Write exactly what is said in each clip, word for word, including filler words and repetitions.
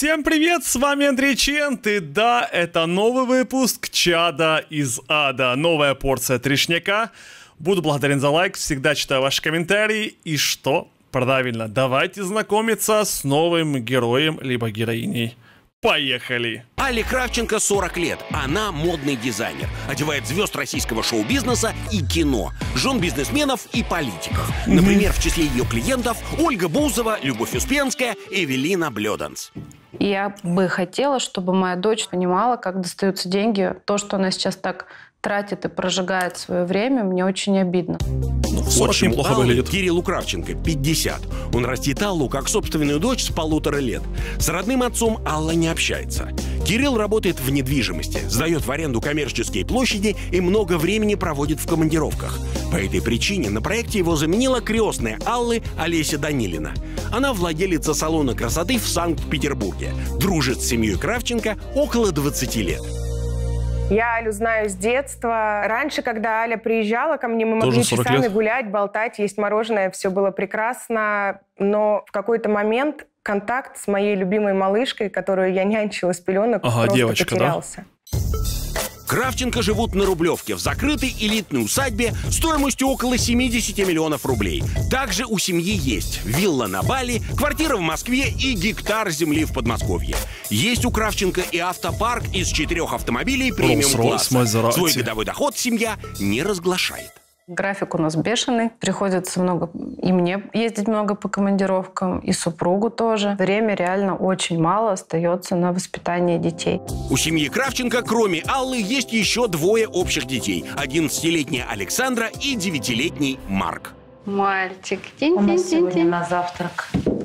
Всем привет, с вами Андрей Чент, и да, это новый выпуск Чада из ада, новая порция трешняка. Буду благодарен за лайк, всегда читаю ваши комментарии, и что? Правильно, давайте знакомиться с новым героем, либо героиней. Поехали! Алле Кравченко сорок лет. Она модный дизайнер. Одевает звезд российского шоу-бизнеса и кино, жен бизнесменов и политиков. Например, в числе ее клиентов Ольга Бузова, Любовь Успенская, Эвелина Блёданс. Я бы хотела, чтобы моя дочь понимала, как достаются деньги. То, что она сейчас так тратит и прожигает свое время, мне очень обидно. Ну, сорок неплохо выглядит. Кириллу Кравченко пятьдесят. Он растит Аллу как собственную дочь с полутора лет. С родным отцом Алла не общается. Кирилл работает в недвижимости, сдает в аренду коммерческие площади и много времени проводит в командировках. По этой причине на проекте его заменила крестная Аллы Олеся Данилина. Она владелица салона красоты в Санкт-Петербурге. Дружит с семьей Кравченко около двадцати лет. Я Алю знаю с детства. Раньше, когда Аля приезжала ко мне, мы могли часами гулять, болтать, есть мороженое, все было прекрасно. Но в какой-то момент контакт с моей любимой малышкой, которую я нянчила с пеленок, ага, просто девочка, потерялся. Да? Кравченко живут на Рублевке, в закрытой элитной усадьбе стоимостью около семидесяти миллионов рублей. Также у семьи есть вилла на Бали, квартира в Москве и гектар земли в Подмосковье. Есть у Кравченко и автопарк из четырех автомобилей премиум-класса. Свой годовой доход семья не разглашает. График у нас бешеный. Приходится много и мне ездить много по командировкам, и супругу тоже. Время реально очень мало остается на воспитание детей. У семьи Кравченко, кроме Аллы, есть еще двое общих детей. одиннадцатилетняя Александра и девятилетний Марк. Мальчик, день-день-день на завтрак.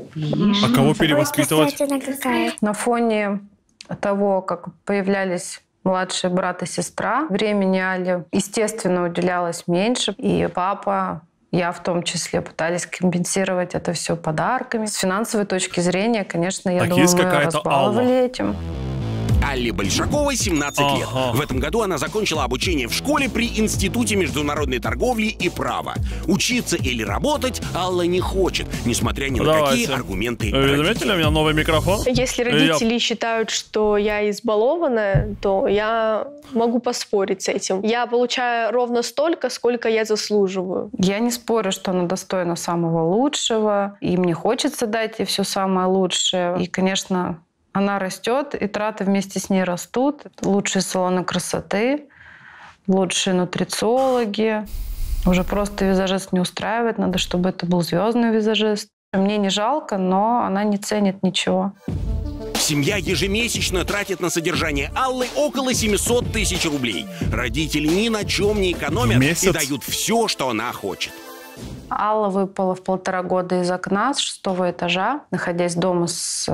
А кого перевоспитывать? На фоне того, как появлялись младший брат и сестра, времени Али, естественно, уделялось меньше. И папа, я в том числе, пытались компенсировать это все подарками. С финансовой точки зрения, конечно, я так думаю, мы Алла. разбаловали этим. Алле Большаковой семнадцать ага. лет. В этом году она закончила обучение в школе при Институте международной торговли и права. Учиться или работать Алла не хочет, несмотря ни на Давайте. какие аргументы. Вы заметили, у меня новый микрофон? Если родители я... считают, что я избалованная, то я могу поспорить с этим. Я получаю ровно столько, сколько я заслуживаю. Я не спорю, что она достойна самого лучшего, и мне хочется дать ей все самое лучшее. И, конечно, она растет, и траты вместе с ней растут. Лучшие салоны красоты, лучшие нутрициологи. Уже просто визажист не устраивает, надо, чтобы это был звездный визажист. Мне не жалко, но она не ценит ничего. Семья ежемесячно тратит на содержание Аллы около семисот тысяч рублей. Родители ни на чем не экономят и дают все, что она хочет. Алла выпала в полтора года из окна с шестого этажа, находясь дома с...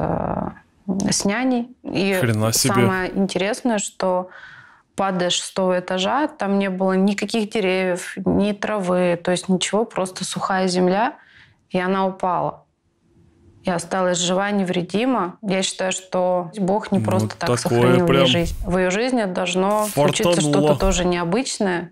с няней. И самое интересное, что падая с шестого этажа, там не было никаких деревьев, ни травы, то есть ничего, просто сухая земля, и она упала. И осталась жива, невредима. Я считаю, что Бог не просто ну, так сохранил ее жизнь. В ее жизни должно случиться что-то тоже необычное.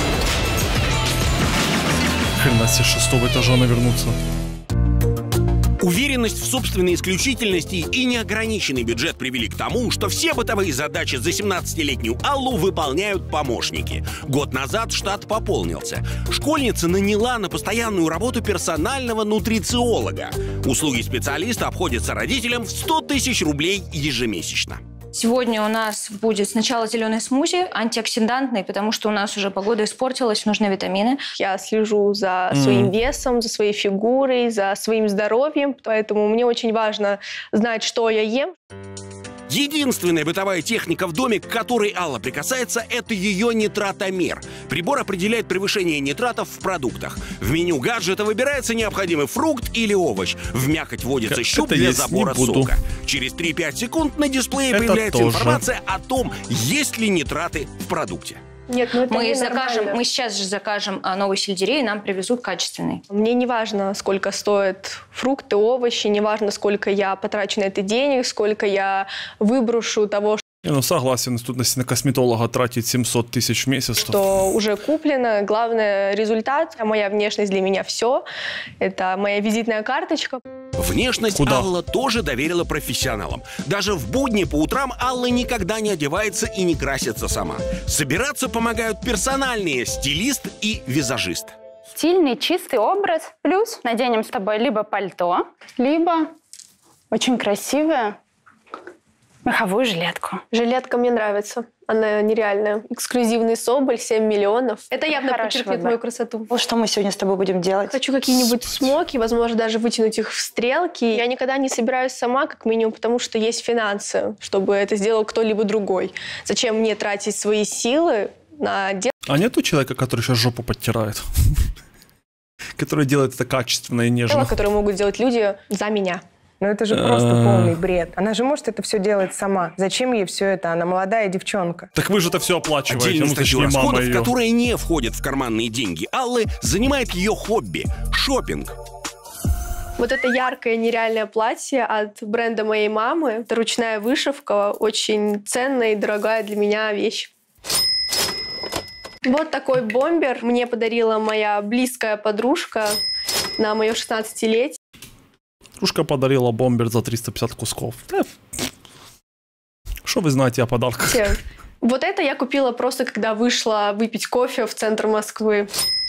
Хрена себе, с шестого этажа навернуться. Уверенность в собственной исключительности и неограниченный бюджет привели к тому, что все бытовые задачи за семнадцатилетнюю Аллу выполняют помощники. Год назад штат пополнился. Школьница наняла на постоянную работу персонального нутрициолога. Услуги специалиста обходятся родителям в сто тысяч рублей ежемесячно. Сегодня у нас будет сначала зеленый смузи, антиоксидантный, потому что у нас уже погода испортилась, нужны витамины. Я слежу за своим mm. весом, за своей фигурой, за своим здоровьем, поэтому мне очень важно знать, что я ем. Единственная бытовая техника в доме, к которой Алла прикасается, это ее нитратомер. Прибор определяет превышение нитратов в продуктах. В меню гаджета выбирается необходимый фрукт или овощ. В мякоть вводится как щуп для забора сока. Через три-пять секунд на дисплее это появляется тоже. информация о том, есть ли нитраты в продукте. Нет, ну это мы закажем, мы сейчас же закажем новый сельдерей, и нам привезут качественный. Мне не важно, сколько стоят фрукты, овощи, не важно, сколько я потрачу на это денег, сколько я выброшу того, Я, ну, согласен, тут на косметолога тратить семьсот тысяч в месяц. Что уже куплено. Главное — результат. Моя внешность для меня все. Это моя визитная карточка. Внешность Куда? Алла тоже доверила профессионалам. Даже в будни по утрам Алла никогда не одевается и не красится сама. Собираться помогают персональные стилист и визажист. Стильный, чистый образ. Плюс наденем с тобой либо пальто, либо очень красивую меховую жилетку. Жилетка мне нравится. Она нереальная. Эксклюзивный соболь, семь миллионов. Это явно подчеркнет мою красоту. Вот что мы сегодня с тобой будем делать? Хочу какие-нибудь смоки, возможно, даже вытянуть их в стрелки. Я никогда не собираюсь сама, как минимум, потому что есть финансы, чтобы это сделал кто-либо другой. Зачем мне тратить свои силы на дело? А нету человека, который сейчас жопу подтирает? Который делает это качественно и нежно? Которые могут делать люди за меня. Ну это же просто полный бред. Она же может это все делать сама. Зачем ей все это? Она молодая девчонка. Так вы же это все оплачиваете. Отдельную ну, статью точнее, мама расходов, ее. которая не входит в карманные деньги Аллы, занимает ее хобби – шопинг. Вот это яркое нереальное платье от бренда моей мамы. Это ручная вышивка, очень ценная и дорогая для меня вещь. Вот такой бомбер мне подарила моя близкая подружка на мое шестнадцатилетие. Подружка подарила бомбер за триста пятьдесят кусков. Что вы знаете о подарках? Вот это я купила просто, когда вышла выпить кофе в центр Москвы.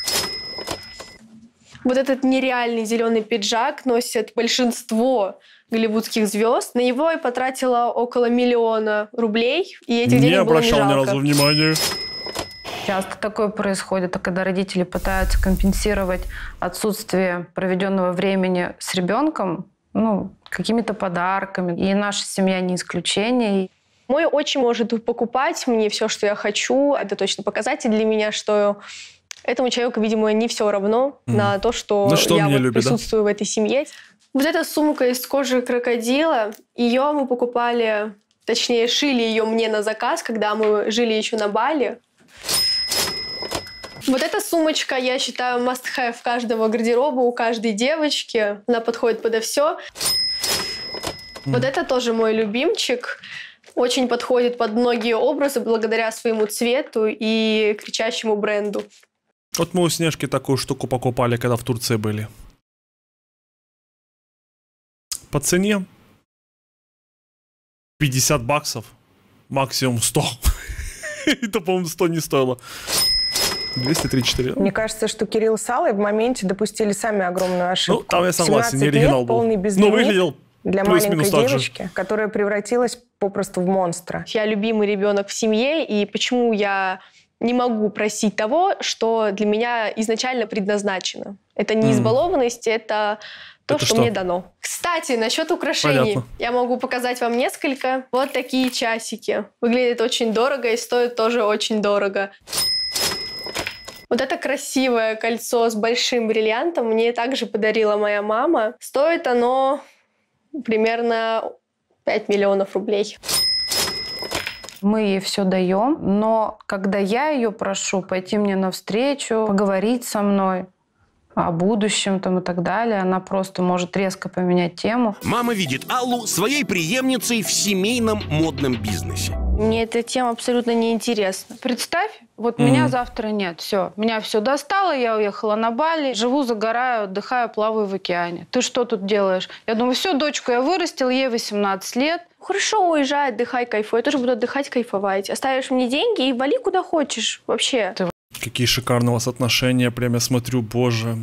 Вот этот нереальный зеленый пиджак носит большинство голливудских звезд. На него я потратила около миллиона рублей, и этих не денег было не обращал жалко. ни разу внимания. Часто такое происходит, когда родители пытаются компенсировать отсутствие проведенного времени с ребенком, ну, какими-то подарками. И наша семья не исключение. Мой отчим может покупать мне все, что я хочу. Это точно показатель для меня, что этому человеку, видимо, не все равно mm. на то, что, да что я вот любит, присутствую да? в этой семье. Вот эта сумка из кожи крокодила, ее мы покупали, точнее, шили ее мне на заказ, когда мы жили еще на Бали. Вот эта сумочка, я считаю, must-have каждого гардероба, у каждой девочки. Она подходит подо все. Mm. Вот это тоже мой любимчик. Очень подходит под многие образы благодаря своему цвету и кричащему бренду. Вот мы у Снежки такую штуку покупали, когда в Турции были. По цене пятьдесят баксов, максимум сто. Это, по-моему, сто не стоило. двести тридцать четыре. Мне кажется, что Кирилл с Аллой в моменте допустили сами огромную ошибку. Ну, там я согласен, не оригинал был. Полный Но выглядел для маленькой девочки, которая превратилась попросту в монстра. Я любимый ребенок в семье, и почему я не могу просить того, что для меня изначально предназначено. Это не избалованность, это то, это что, что мне дано. Кстати, насчет украшений. Понятно. Я могу показать вам несколько. Вот такие часики. Выглядят очень дорого и стоят тоже очень дорого. Вот это красивое кольцо с большим бриллиантом мне также подарила моя мама. Стоит оно примерно пять миллионов рублей. Мы ей все даем, но когда я ее прошу пойти мне навстречу, поговорить со мной о будущем там, и так далее, она просто может резко поменять тему. Мама видит Аллу своей преемницей в семейном модном бизнесе. Мне эта тема абсолютно неинтересна. Представь, вот Mm-hmm. меня завтра нет, все. Меня все достало, я уехала на Бали, живу, загораю, отдыхаю, плаваю в океане. Ты что тут делаешь? Я думаю, все, дочку я вырастил, ей восемнадцать лет. Хорошо, уезжай, отдыхай, кайфуй. Я тоже буду отдыхать, кайфовать. Оставишь мне деньги и вали куда хочешь вообще. Ты... Какие шикарные у вас отношения, прям я смотрю, боже.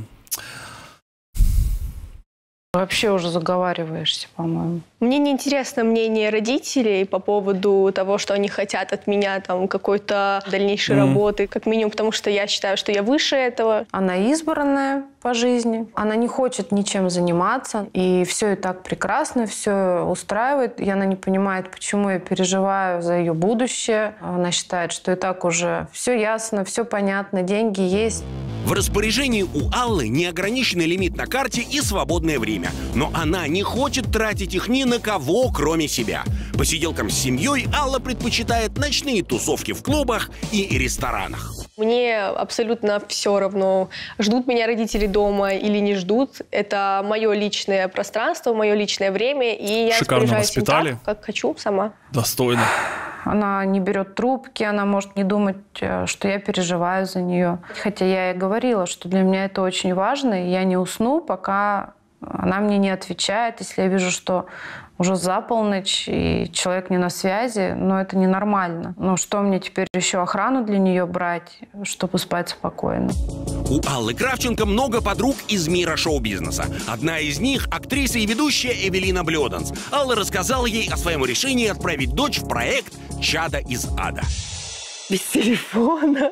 Вообще уже заговариваешься, по-моему. Мне не интересно мнение родителей по поводу того, что они хотят от меня там какой-то дальнейшей mm. работы, как минимум, потому что я считаю, что я выше этого. Она избранная по жизни, она не хочет ничем заниматься, и все и так прекрасно, все устраивает, и она не понимает, почему я переживаю за ее будущее. Она считает, что и так уже все ясно, все понятно, деньги есть. В распоряжении у Аллы неограниченный лимит на карте и свободное время. Но она не хочет тратить их ни на кого, кроме себя. Посиделкам с семьей Алла предпочитает ночные тусовки в клубах и ресторанах. Мне абсолютно все равно, ждут меня родители дома или не ждут. Это мое личное пространство, мое личное время, и я Шикарно распоряжаюсь им воспитали. так, как хочу сама. Достойно. Она не берет трубки, она может не думать, что я переживаю за нее. Хотя я ей говорила, что для меня это очень важно, и я не усну, пока она мне не отвечает. Если я вижу, что уже за полночь, и человек не на связи, но это ненормально. Ну что мне теперь еще охрану для нее брать, чтобы спать спокойно? У Аллы Кравченко много подруг из мира шоу-бизнеса. Одна из них — актриса и ведущая Эвелина Блёданс. Алла рассказала ей о своем решении отправить дочь в проект «Чадо из ада». Без телефона,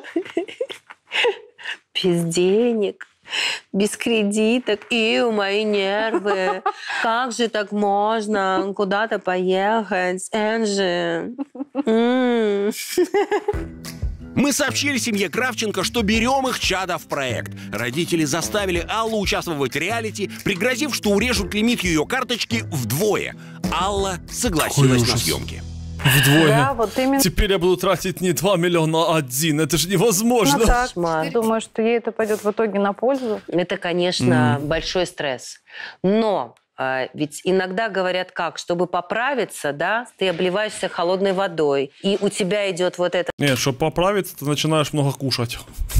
без денег, без кредиток. И мои нервы. Как же так можно куда-то поехать? Энджи. М-м. Мы сообщили семье Кравченко, что берем их чадо в проект. Родители заставили Аллу участвовать в реалити, пригрозив, что урежут лимит ее карточки вдвое. Алла согласилась на съемки. Вдвое. Да, вот именно. Теперь я буду тратить не два миллиона, а один. Это же невозможно. Ну, так. Думаю, что ей это пойдет в итоге на пользу. Это, конечно, mm. большой стресс. Но э, ведь иногда говорят как, чтобы поправиться, да, ты обливаешься холодной водой, и у тебя идет вот это... Нет, чтобы поправиться, ты начинаешь много кушать.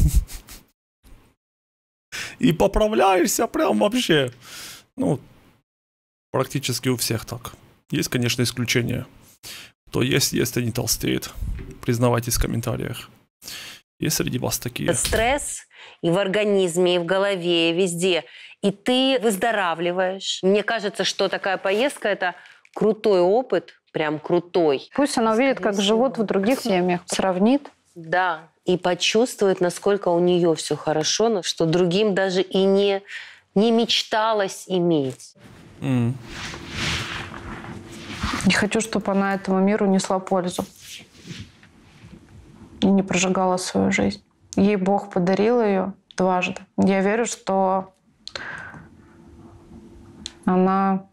И поправляешься прям вообще. Ну, практически у всех так. Есть, конечно, исключения. То есть, если не толстеет. Признавайтесь в комментариях. Есть среди вас такие? Стресс и в организме, и в голове, и везде. И ты выздоравливаешь. Мне кажется, что такая поездка – это крутой опыт, прям крутой. Пусть она увидит, как живут в других семьях, сравнит. Да, и почувствует, насколько у нее все хорошо, что другим даже и не, не мечталось иметь. Mm. Не хочу, чтобы она этому миру несла пользу. И не прожигала свою жизнь. Ей Бог подарил ее дважды. Я верю, что она...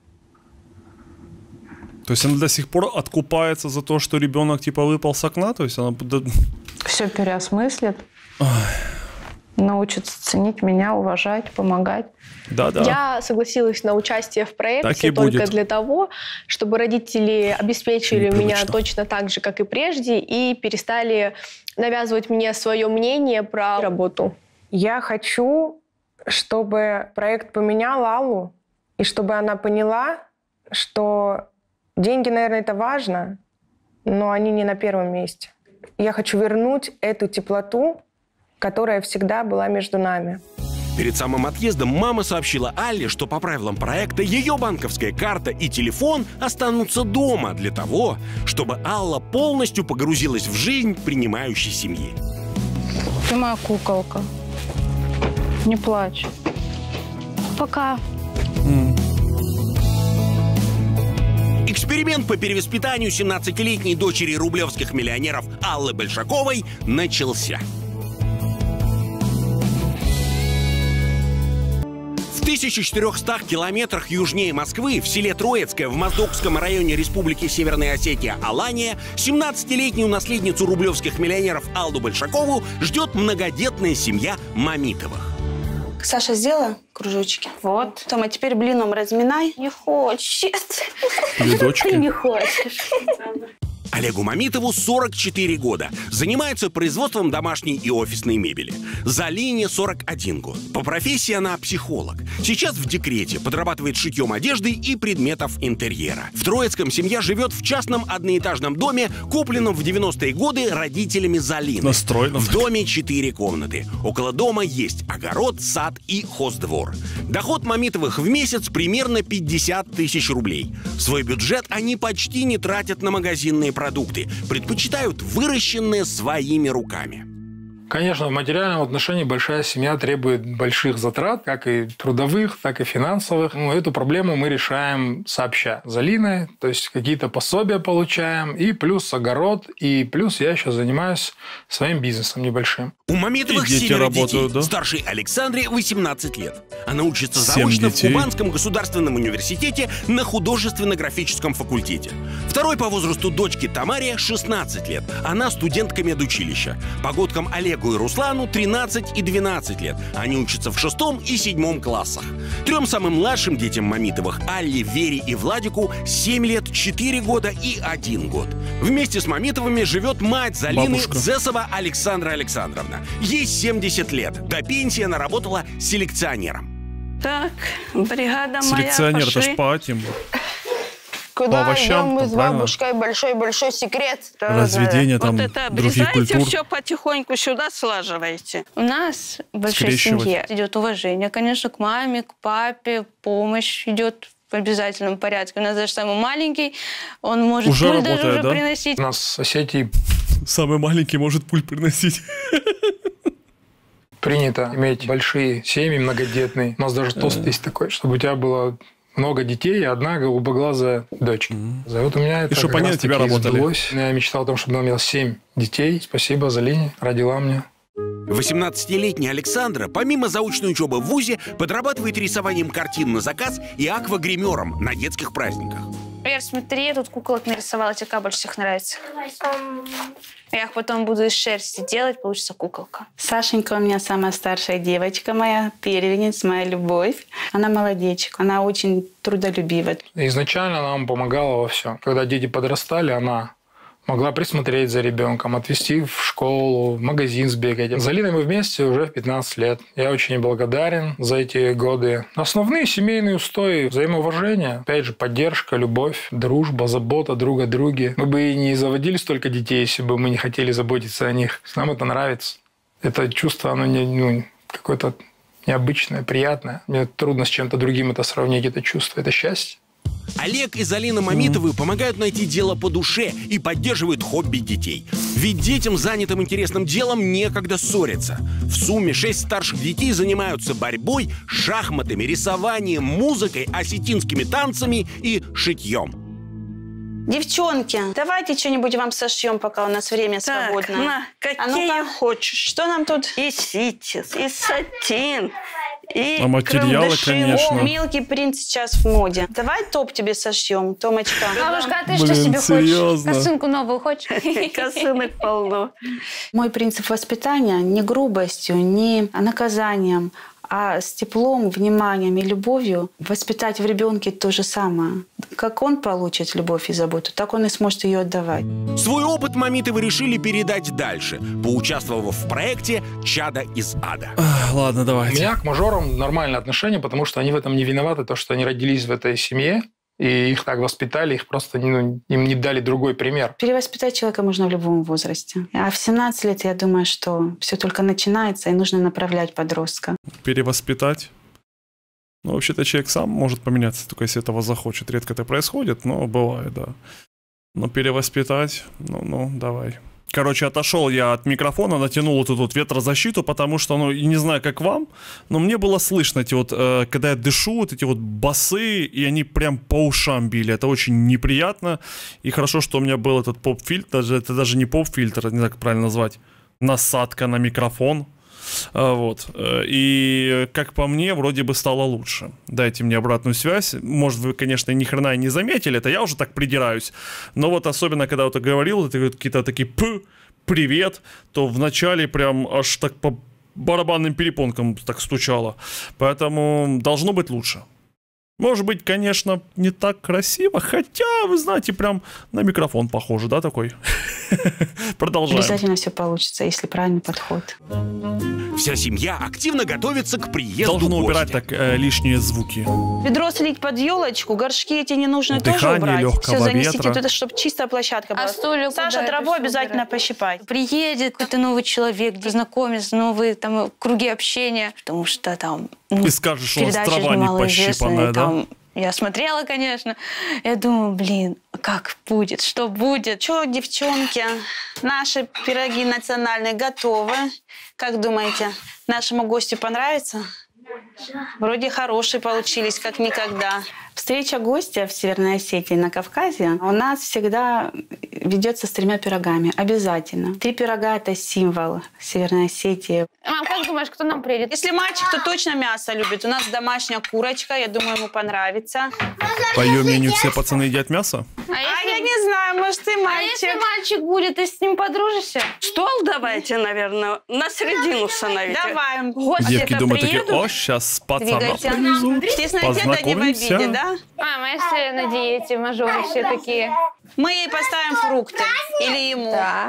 То есть она до сих пор откупается за то, что ребенок типа выпал с окна? То есть она... Все переосмыслит. Ой. Научится ценить меня, уважать, помогать. Да, да. Я согласилась на участие в проекте только будет. для того, чтобы родители обеспечили меня точно так же, как и прежде, и перестали навязывать мне свое мнение про работу. Я хочу, чтобы проект поменял Аллу, и чтобы она поняла, что деньги, наверное, это важно, но они не на первом месте. Я хочу вернуть эту теплоту, которая всегда была между нами. Перед самым отъездом мама сообщила Алле, что по правилам проекта ее банковская карта и телефон останутся дома для того, чтобы Алла полностью погрузилась в жизнь принимающей семьи. Ты моя куколка. Не плачь. Пока. Mm. Эксперимент по перевоспитанию семнадцатилетней дочери рублевских миллионеров Аллы Большаковой начался. В тысяча четырехстах километрах южнее Москвы, в селе Троицкое, в Моздокском районе Республики Северная Осетия Алания, семнадцатилетнюю наследницу рублевских миллионеров Аллу Большакову ждет многодетная семья Мамитовых. Саша, сделала кружочки? Вот. Том, а теперь блином разминай. Не хочет. Ты не хочешь. Олегу Мамитову сорок четыре года. Занимается производством домашней и офисной мебели. Залине сорок один год. По профессии она психолог. Сейчас в декрете, подрабатывает шитьем одежды и предметов интерьера. В Троицком семья живет в частном одноэтажном доме, купленном в девяностые годы родителями Залины. Настроено. В доме четыре комнаты. Около дома есть огород, сад и хоздвор. Доход Мамитовых в месяц примерно пятьдесят тысяч рублей. Свой бюджет они почти не тратят на магазинные продукты, предпочитают выращенные своими руками. Конечно, в материальном отношении большая семья требует больших затрат, как и трудовых, так и финансовых. Ну, эту проблему мы решаем сообща с Алиной, то есть какие-то пособия получаем, и плюс огород, и плюс я еще занимаюсь своим бизнесом небольшим. У Мамитовых семеро детей. Да? Старшей Александре восемнадцать лет. Она учится заочно в Кубанском государственном университете на художественно-графическом факультете. Второй по возрасту дочке Тамаре шестнадцать лет. Она студентка медучилища. Погодкам Олегу и Руслану тринадцать и двенадцать лет. Они учатся в шестом и седьмом классах. Трем самым младшим детям Мамитовых, Алле, Вере и Владику, семь лет, четыре года и один год. Вместе с Мамитовыми живет мать Залины, Дзесова Александра Александровна. Ей семьдесят лет. До пенсии она работала селекционером. Так, бригада моя, селекционер, это ж по этим. Куда по овощам, идем мы там, с правильно? бабушкой? Большой-большой секрет. Разведение там вот это других культур. все потихоньку сюда слаживаете. У нас в большой семье идет уважение, конечно, к маме, к папе, помощь идет в обязательном порядке. У нас даже самый маленький, он может уже пуль работает, даже уже да? приносить. У нас соседи... Самый маленький может пуль приносить. Принято иметь большие семьи, многодетные. У нас даже тост есть такой, чтобы у тебя было много детей и одна голубоглазая дочка. Mm-hmm. Вот у меня это чтобы они на тебя работали. Сбылось. Я мечтал о том, чтобы она имела семь детей. Спасибо Залине, родила мне. восемнадцатилетняя Александра, помимо заочной учебы в вузе, подрабатывает рисованием картин на заказ и аквагримером на детских праздниках. Вер, смотри, я тут куколок нарисовала. Тебе какая больше всех нравится? Я их потом буду из шерсти делать, получится куколка. Сашенька у меня самая старшая девочка моя, первенец, моя любовь. Она молодечек, она очень трудолюбивая. Изначально она нам помогала во всем. Когда дети подрастали, она могла присмотреть за ребенком, отвезти в школу, в магазин сбегать. С Алиной мы вместе уже пятнадцать лет. Я очень благодарен за эти годы. Основные семейные устои, взаимоуважение, опять же, поддержка, любовь, дружба, забота друг о друге. Мы бы и не заводили столько детей, если бы мы не хотели заботиться о них. Нам это нравится. Это чувство, оно не, ну, какое-то необычное, приятное. Мне трудно с чем-то другим это сравнить, это чувство, это счастье. Олег и Залина Мамитовы помогают найти дело по душе и поддерживают хобби детей. Ведь детям, занятым интересным делом, некогда ссориться. В сумме шесть старших детей занимаются борьбой, шахматами, рисованием, музыкой, осетинскими танцами и шитьем. Девчонки, давайте что-нибудь вам сошьем, пока у нас время так, свободное. На, какие а ну-ка, хочешь. Что нам тут? И ситец, и сатин, и а материалы, крандаши. конечно. О, мелкий принт сейчас в моде. Давай топ тебе сошьем, Томочка. Бабушка, а ты Блин, что себе серьезно? хочешь? Косынку новую хочешь? Косынок полно. Мой принцип воспитания не грубостью, не наказанием, а с теплом, вниманием и любовью воспитать в ребенке то же самое. Как он получит любовь и заботу, так он и сможет ее отдавать. Свой опыт Мамитовы решили передать дальше, поучаствовав в проекте «Чадо из ада». Ах, ладно, давайте. У меня к мажорам нормальное отношение, потому что они в этом не виноваты, то, что они родились в этой семье, и их так воспитали, их просто ну, им не дали другой пример. Перевоспитать человека можно в любом возрасте. А в семнадцать лет, я думаю, что все только начинается, и нужно направлять подростка. Перевоспитать? Ну, вообще-то человек сам может поменяться, только если этого захочет. Редко это происходит, но бывает, да. Но перевоспитать, ну, ну, давай. Короче, отошел я от микрофона, натянул вот эту вот ветрозащиту, потому что, ну, не знаю, как вам, но мне было слышно эти вот, э, когда я дышу, вот эти вот басы, и они прям по ушам били. Это очень неприятно. И хорошо, что у меня был этот поп-фильтр, даже, это даже не поп-фильтр, не знаю, как правильно назвать, насадка на микрофон. Вот. И, как по мне, вроде бы стало лучше. Дайте мне обратную связь. Может, вы, конечно, ни хрена и не заметили, это я уже так придираюсь. Но вот особенно, когда вот я говорил, это какие-то такие «п», «привет», то вначале прям аж так по барабанным перепонкам так стучало. Поэтому должно быть лучше. Может быть, конечно, не так красиво, хотя, вы знаете, прям на микрофон похоже, да, такой? Продолжаем. Обязательно все получится, если правильный подход. Вся семья активно готовится к приезду Должно гостя. убирать так э, лишние звуки. Ведро слить под елочку, горшки эти ненужные Дыхание тоже убрать. легкого Все занесите ветра. туда, чтобы чистая площадка была. А стулья Саша, куда траву это обязательно убирать? пощипать. Приедет какой-то новый человек, познакомится, новые там круги общения, потому что там ну, И скажешь, что у нас передачи трава же не малоизвестные, пощипанная, да? там, я смотрела, конечно. Я думаю, блин, как будет, что будет? Че, девчонки, наши пироги национальные готовы. Как думаете, нашему гостю понравится? Вроде хорошие получились, как никогда. Встреча гостя в Северной Осетии на Кавказе у нас всегда ведется с тремя пирогами. Обязательно. Три пирога – это символ Северной Осетии. Мам, как думаешь, кто нам приедет? Если мальчик, то точно мясо любит. У нас домашняя курочка, я думаю, ему понравится. По ее мнению, все пацаны едят мясо? А, А если... я не знаю, может, ты а мальчик. если мальчик будет, ты с ним подружишься? Стол давайте, наверное, на середину установите. Давай. Девки думают такие, приедут, о, сейчас пацана Двигайте. повезу, Естественно, деда не в познакомимся. обиде, да? Мама, если на диете, мажоры все такие. Мы ей поставим фрукты. Или ему. Да.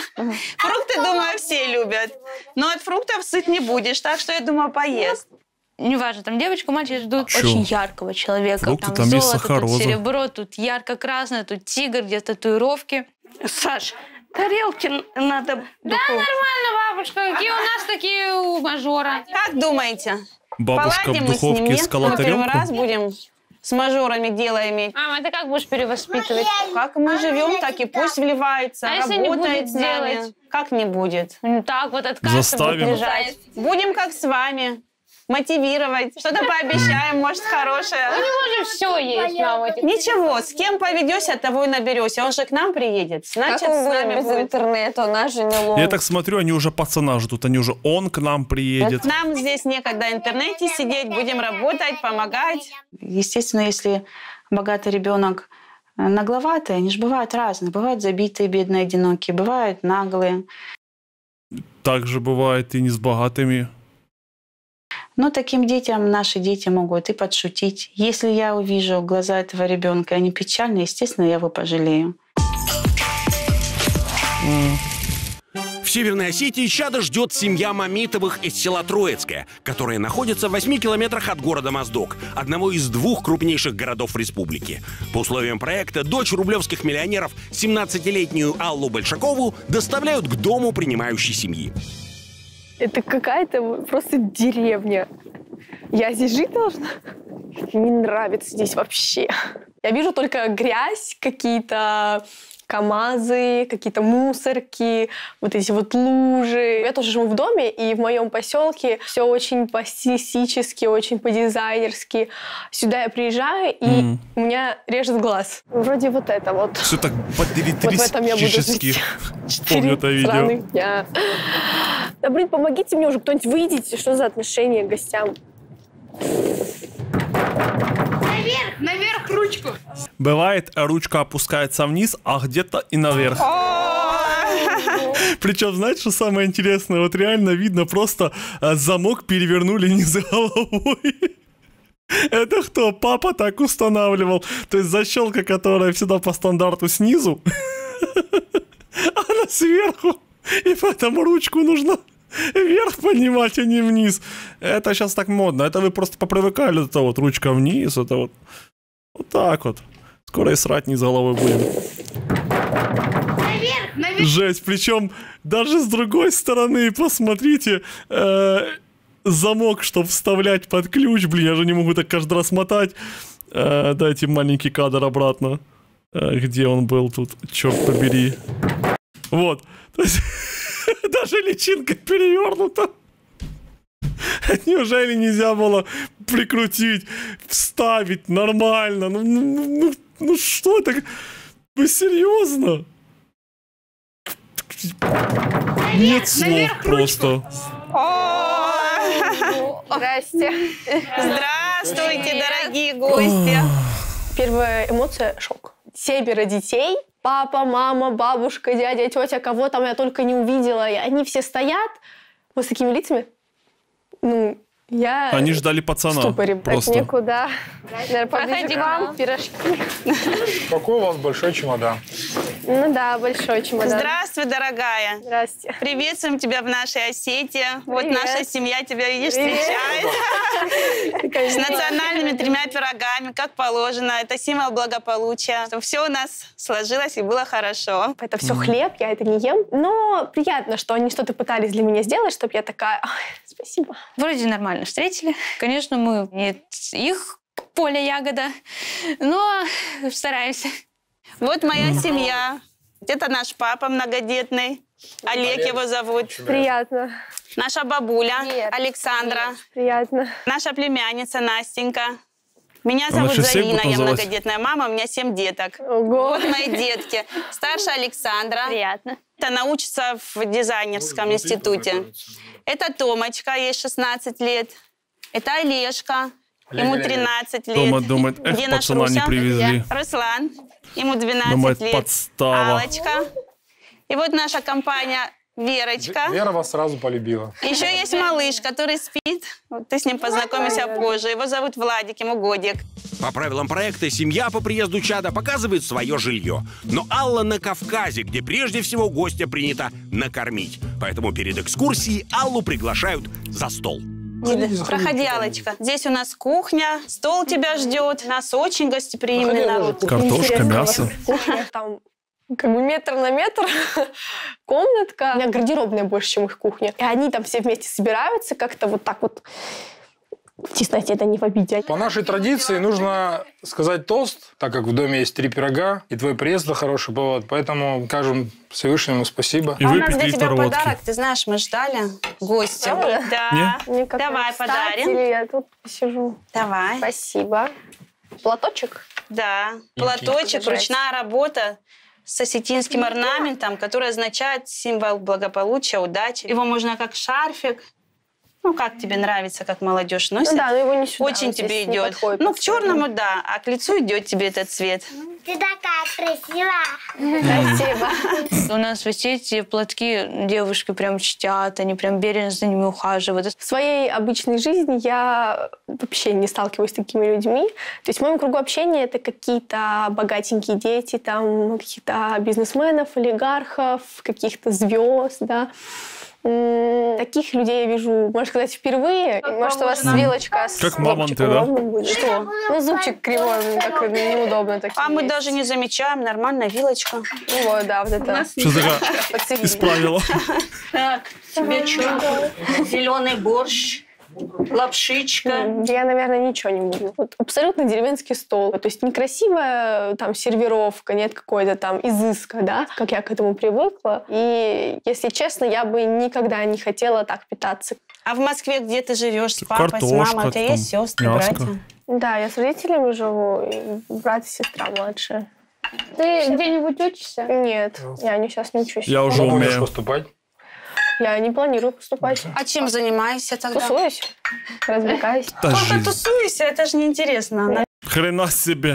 Фрукты, думаю, все любят. Но от фруктов сыт не будешь, так что, я думаю, поест. неважно, там девочка, мальчик, ждут Чё? очень яркого человека. Фрукты, там, там есть золото, сахароза. тут серебро, тут ярко-красное, тут тигр, где татуировки. Саш, тарелки надо... Да, нормально, бабушка. Какие у нас такие у мажора. Как думаете? Бабушка Поладим в мы с духовке ними? искала Мы первый тарелку? раз будем с мажорами дело иметь. Мама, ты как будешь перевоспитывать? Как мы живем, так и пусть вливается, А если не работает будет с нами. делать? Как не будет? Ну так вот от кассы Заставим. будет лежать. Будем как с вами. Мотивировать. Что-то пообещаем, может, хорошее. У него же все есть, мама. Ничего, с кем поведешься, того и наберешься. Он же к нам приедет. Значит, Как он с будет нами без будет. интернета? У нас же не лом. Я так смотрю, они уже пацана ждут, они уже он к нам приедет. Нам здесь некогда в интернете сидеть, будем работать, помогать. Естественно, если богатый ребенок нагловатый, они же бывают разные. Бывают забитые, бедные, одинокие, бывают наглые. Так же бывает и не с богатыми. Но таким детям наши дети могут и подшутить. Если я увижу глаза этого ребенка, они печальны, естественно, я его пожалею. В Северной Осетии чада ждет семья Мамитовых из села Троицкое, которое находится в восьми километрах от города Моздок, одного из двух крупнейших городов республики. По условиям проекта дочь рублевских миллионеров, семнадцатилетнюю Аллу Большакову, доставляют к дому принимающей семьи. Это какая-то просто деревня. Я здесь жить должна? Мне не нравится здесь вообще. Я вижу только грязь, какие-то КАМАЗы, какие-то мусорки, вот эти вот лужи. Я тоже живу в доме, и в моем поселке все очень по-стилистически, очень по-дизайнерски. Сюда я приезжаю, и mm. у меня режет глаз. Вроде вот это вот. Все так по-дилетристически. Вот в этом я буду жить. Помню это видео. Дня. Да, блин, помогите мне уже, кто-нибудь выйдите. Что за отношение к гостям? Наверх, наверх ручку. Бывает, ручка опускается вниз, а где-то и наверх. Причем, знаете, что самое интересное? Вот реально видно, просто замок перевернули не за головой. Это кто? Папа так устанавливал. То есть защелка, которая всегда по стандарту снизу, она сверху. И поэтому ручку нужно вверх поднимать, а не вниз. Это сейчас так модно. Это вы просто попривыкали. Это вот ручка вниз. Это вот вот так вот. Скоро и срать не с головой будем. Наверх, наверх. Жесть. Причем даже с другой стороны, посмотрите, э, замок, чтобы вставлять под ключ. Блин, я же не могу так каждый раз мотать. Э, дайте маленький кадр обратно. Э, где он был тут? Черт побери. Вот. То есть даже личинка перевернута. Неужели нельзя было прикрутить, вставить нормально? Ну, ну, ну, ну что это? Вы серьезно? Нет слов просто. Здрасте. Здравствуйте, дорогие гости. Первая эмоция — шок. Семеро детей. Папа, мама, бабушка, дядя, тетя, кого там я только не увидела. И они все стоят вот с такими лицами. Ну, я... Они ждали пацана. В ступоре. Просто. Так некуда. Наверное, поближе к вам. Пирожки. Какой у вас большой чемодан? Ну да, большой чемодан. Здравствуй, дорогая. Здрасте. Приветствуем тебя в нашей Осетии. Вот Привет. наша семья тебя, видишь, Привет. встречает. С национальными тремя пирогами, как положено. Это символ благополучия. Чтобы все у нас сложилось и было хорошо. Это все хлеб, я это не ем. Но приятно, что они что-то пытались для меня сделать, чтобы я такая... Ой, спасибо. Вроде нормально встретили. Конечно, мы не их поле ягода, но стараемся. Вот моя семья. Это наш папа многодетный. Олег его зовут. Приятно. Наша бабуля Привет. Александра. Привет. Приятно. Наша племянница Настенька. Меня Она зовут что, всех Зарина, будет я называть? многодетная мама, у меня семь деток. Ого. Вот мои детки. Старшая Александра. Приятно. Она учится в дизайнерском институте. Это Томочка, ей шестнадцать лет. Это Олежка, ему тринадцать лет. Тома думает, эх, Где наш пацана не Руся? привезли. Руслан, ему двенадцать Думает, лет. подстава. Аллочка. И вот наша компания Верочка. Вера вас сразу полюбила. Еще есть малыш, который спит. Вот ты с ним познакомишься позже. Его зовут Владик, ему годик. По правилам проекта, семья по приезду чада показывает свое жилье. Но Алла на Кавказе, где прежде всего гостя принято накормить. Поэтому перед экскурсией Аллу приглашают за стол. Заходите, Проходи, Аллочка. Здесь у нас кухня, стол тебя ждет. Нас очень гостеприимный народ. Картошка, мясо. Там как бы метр на метр комнатка. У меня гардеробная больше, чем их кухня. И они там все вместе собираются как-то вот так вот. В тесноте, это не в обиде. По нашей традиции нужно сказать тост, так как в доме есть три пирога, и твой приезд – это хороший повод. Поэтому скажем Всевышнему спасибо. И а у нас для тебя подарок. Ты знаешь, мы ждали гостя. Да. да. Давай подарим. Я тут посижу. Давай. Спасибо. Платочек? Да. Платочек, ручная работа с осетинским орнаментом, который означает символ благополучия, удачи. Его можно как шарфик. Ну, как тебе нравится, как молодежь носит. Ну, да, но его не сюда. Очень тебе идет. Ну, к черному, да, а к лицу идет тебе этот цвет. Ты такая красивая. Спасибо. У нас в Осетии платки девушки прям чтят, они прям бережно за ними ухаживают. В своей обычной жизни я вообще не сталкиваюсь с такими людьми. То есть в моем кругу общения это какие-то богатенькие дети, там каких-то бизнесменов, олигархов, каких-то звезд, да. Таких людей я вижу, можно сказать, впервые. Как Может, у вас вилочка с как мамонты, да? Что? Ну, зубчик кривой, мне так неудобно. А мы даже не замечаем, нормально, вилочка. Ну вот, да, вот это. Что такое? Исправила. Так, тебе что? Зеленый борщ. Лапшичка. Я, наверное, ничего не буду. Вот абсолютно деревенский стол. То есть некрасивая там сервировка, нет какой-то там изыска, да, как я к этому привыкла. И, если честно, я бы никогда не хотела так питаться. А в Москве где ты живешь? С папой, Картошка, с мамой? У тебя есть сестры, мяско. братья? Да, я с родителями живу, и брат и сестра младшая. Ты где-нибудь учишься? Нет, я не, сейчас не учусь. Я уже Можешь умею. поступать? Я не планирую поступать. А чем занимаешься тогда? Тусуюсь, развлекаюсь. Только тусуешься, это же неинтересно. Хрена себе.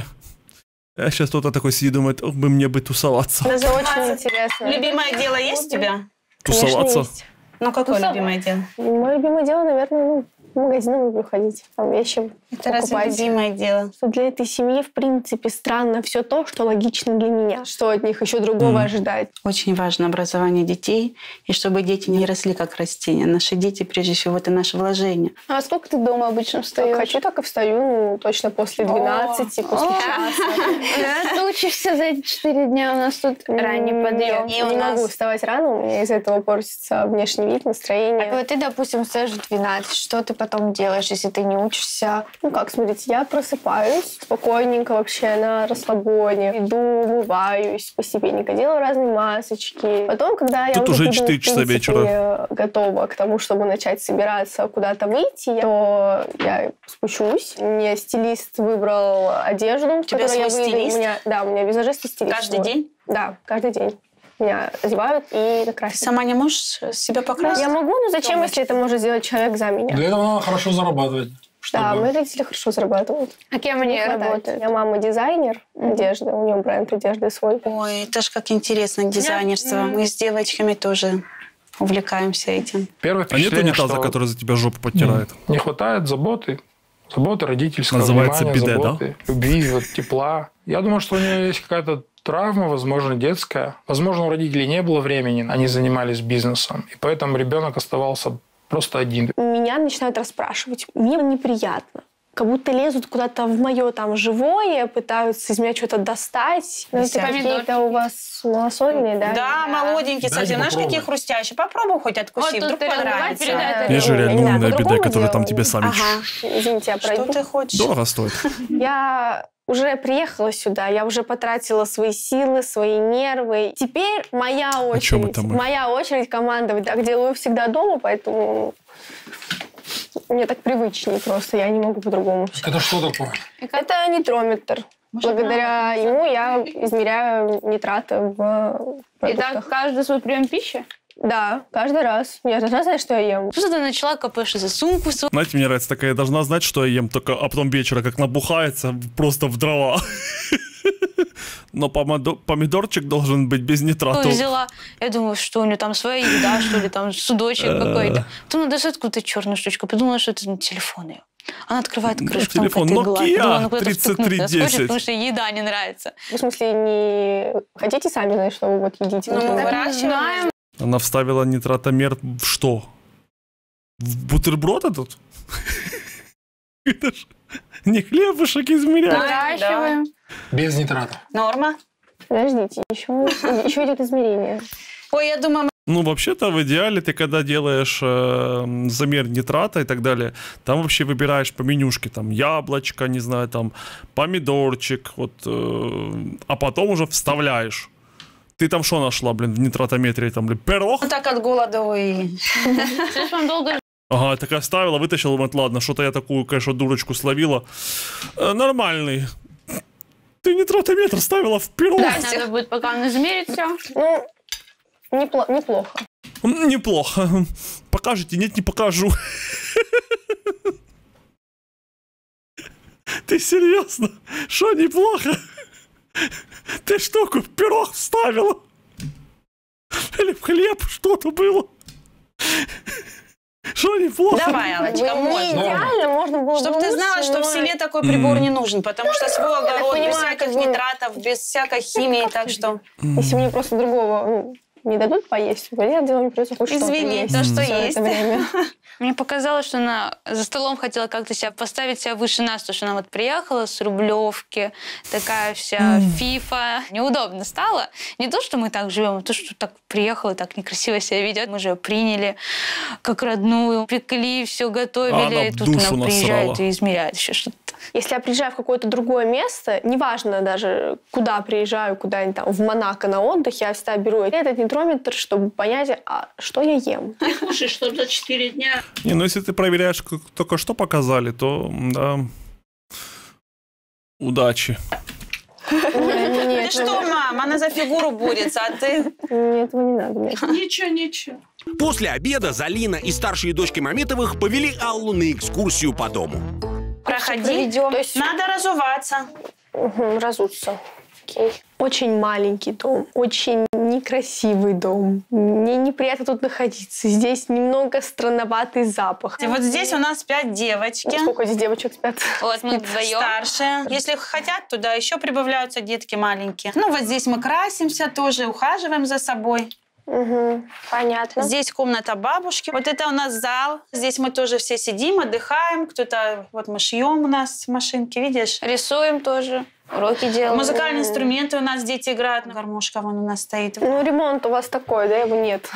Я сейчас кто-то такой сидит, думает, ох, бы мне бы тусоваться. Даже очень интересно. Любимое дело есть у тебя? Тусоваться? Есть. Ну, какое любимое дело? Мое любимое дело, наверное, ну, в магазин люблю ходить, там вещи Это разве покупать. любимое дело? Что для этой семьи, в принципе, странно все то, что логично для меня. Что от них еще другого mm. ожидать. Очень важно образование детей, и чтобы дети не росли как растения. Наши дети, прежде всего, это наше вложение. А сколько ты дома обычно встаешь? Как хочу, так и встаю, ну, точно после двенадцати, после часа. Ты учишься за эти четыре дня, у нас тут ранний подъем. Я не могу вставать рано, у меня из-за этого портится внешний вид, настроение. Вот ты, допустим, встаешь в двенадцать, что ты потом делаешь, если ты не учишься? Ну как, смотрите, я просыпаюсь спокойненько вообще на расслабоне, иду, умываюсь постепенненько, делаю разные масочки. Потом, когда Тут я уже буду, четыре часа в принципе, вечера. готова к тому, чтобы начать собираться, куда-то выйти, то я спущусь. Мне стилист выбрал одежду, в которой я выйду. У меня, да, у меня визажист и стилист. Каждый день? Да, каждый день. Меня одевают и накрасят. Сама не можешь себя покрасить? Я могу, но зачем, если это может сделать человек за меня? Для этого надо хорошо зарабатывать. Чтобы... Да, мои родители хорошо зарабатывают. А кем они работают? У меня мама дизайнер mm-hmm. одежды, у нее бренд одежды свой. Ой, это ж как интересно, дизайнерство. Mm-hmm. Мы с девочками тоже увлекаемся этим. Первое а нет унитаза, что... который за тебя жопу подтирает? Не, не хватает заботы. Заботы родительского, называется внимания, биде, заботы, да? любви, вот, тепла. Я думаю, что у нее есть какая-то травма, возможно, детская. Возможно, у родителей не было времени, они занимались бизнесом. И поэтому ребенок оставался просто один. Меня начинают расспрашивать. Мне неприятно. Как будто лезут куда-то в мое там живое, пытаются из меня что-то достать. Ну, это какие-то у вас малосольные, да? Да, молоденькие совсем. Знаешь, какие хрустящие? Попробуй хоть откуси, вот вдруг понравится. Есть же реально умная биде, которая там тебе сами... Ага, извините, я пройду. Что ты хочешь? Дорого стоит. Я уже приехала сюда, я уже потратила свои силы, свои нервы. Теперь моя очередь. Моя очередь командовать. Так делаю всегда дома, поэтому... Мне так привычнее просто, я не могу по-другому. Это что такое? Это нитрометр. Благодаря ему я измеряю нитраты в продуктах. И так каждый свой прием пищи? Да, каждый раз. Я должна знать, что я ем. Просто ты начала копаешь за сумку. Знаете, мне нравится такая, я должна знать, что я ем, только а потом вечера, как набухается, просто в дрова. Но помидорчик должен быть без нитратов. Взяла, я думаю, что у нее там своя еда, что ли, там судочек какой-то. Потом надо достать какую-то черную штучку, подумала, что это телефон ее. Она открывает крышку, там телефон Nokia тридцать три десять. Потому что еда не нравится. В смысле, не хотите сами знать, что вы вот едите? Ну, мы выращиваем. Она вставила нитратомер в что? Бутерброд этот? Это ж не хлебушек измеряют. Выращиваем. Без нитрата. Норма. Подождите, еще, еще идет измерение. Ой, я думаю... Ну, вообще-то, в идеале, ты когда делаешь э, замер нитрата и так далее, там вообще выбираешь по менюшке, там, яблочко, не знаю, там, помидорчик, вот, э, а потом уже вставляешь. Ты там что нашла, блин, в нитратометре, там, блин, пирог? Ну, так от голода, ой. Слишком долго... Ага, так оставила, вытащила, вот, ладно, что-то я такую, конечно, дурочку словила. Э, нормальный. Ты нитратометр ставила в пирог? Да, надо будет пока он измерить все. Ну, непло- неплохо. Неплохо. Покажете? Нет, не покажу. Ты серьезно? Что неплохо? Ты штуку в пирог вставила? Или в хлеб что-то было? Что неплохо? Давай, Аллочка, можно. Идеально, можно было Чтобы бы ты знала, лучше, что но- в селе такой прибор не нужен, потому что свой огород, без понимаю, всяких как бы- нитратов, без всякой химии, так что... Если мне просто другого ну, не дадут поесть, понятное дело, мне придется хоть что-то Извини, есть. то, что всё это есть. время. Мне показалось, что она за столом хотела как-то себя поставить себя выше нас, потому что она вот приехала с Рублевки, такая вся фифа. Неудобно стало. Не то, что мы так живем, а то, что так приехала, так некрасиво себя ведет. Мы же ее приняли как родную, пекли, все готовили. Она и в тут душу она приезжает насрала. и измеряет еще что-то. Если я приезжаю в какое-то другое место, неважно даже, куда приезжаю, куда-нибудь там, в Монако на отдых, я всегда беру этот нитрометр, чтобы понять, а что я ем. Ты кушаешь, что за четыре дня. Не, ну если ты проверяешь, как только что показали, то да. Удачи. Ты что, мам, она за фигуру борется, а ты... Мне этого не надо. Нет. Ничего, ничего. После обеда Залина и старшие дочки Мамедовых повели Аллу на экскурсию по дому. Проходи, проведем. То есть- надо разуваться. Угу, разуться. Окей. Очень маленький дом, очень некрасивый дом. Мне неприятно тут находиться. Здесь немного странноватый запах. И вот здесь у нас спят девочки. Сколько здесь девочек спят? Вот мы вдвоем. Старшие. Если хотят, туда еще прибавляются детки маленькие. Ну, вот здесь мы красимся тоже, ухаживаем за собой. Угу, понятно. Здесь комната бабушки. Вот это у нас зал. Здесь мы тоже все сидим, отдыхаем. Кто-то, вот мы шьем у нас машинки, видишь? Рисуем тоже, уроки делаем. Музыкальные инструменты у нас дети играют. Гармошка вон у нас стоит. Ну, ремонт у вас такой, да, его нет.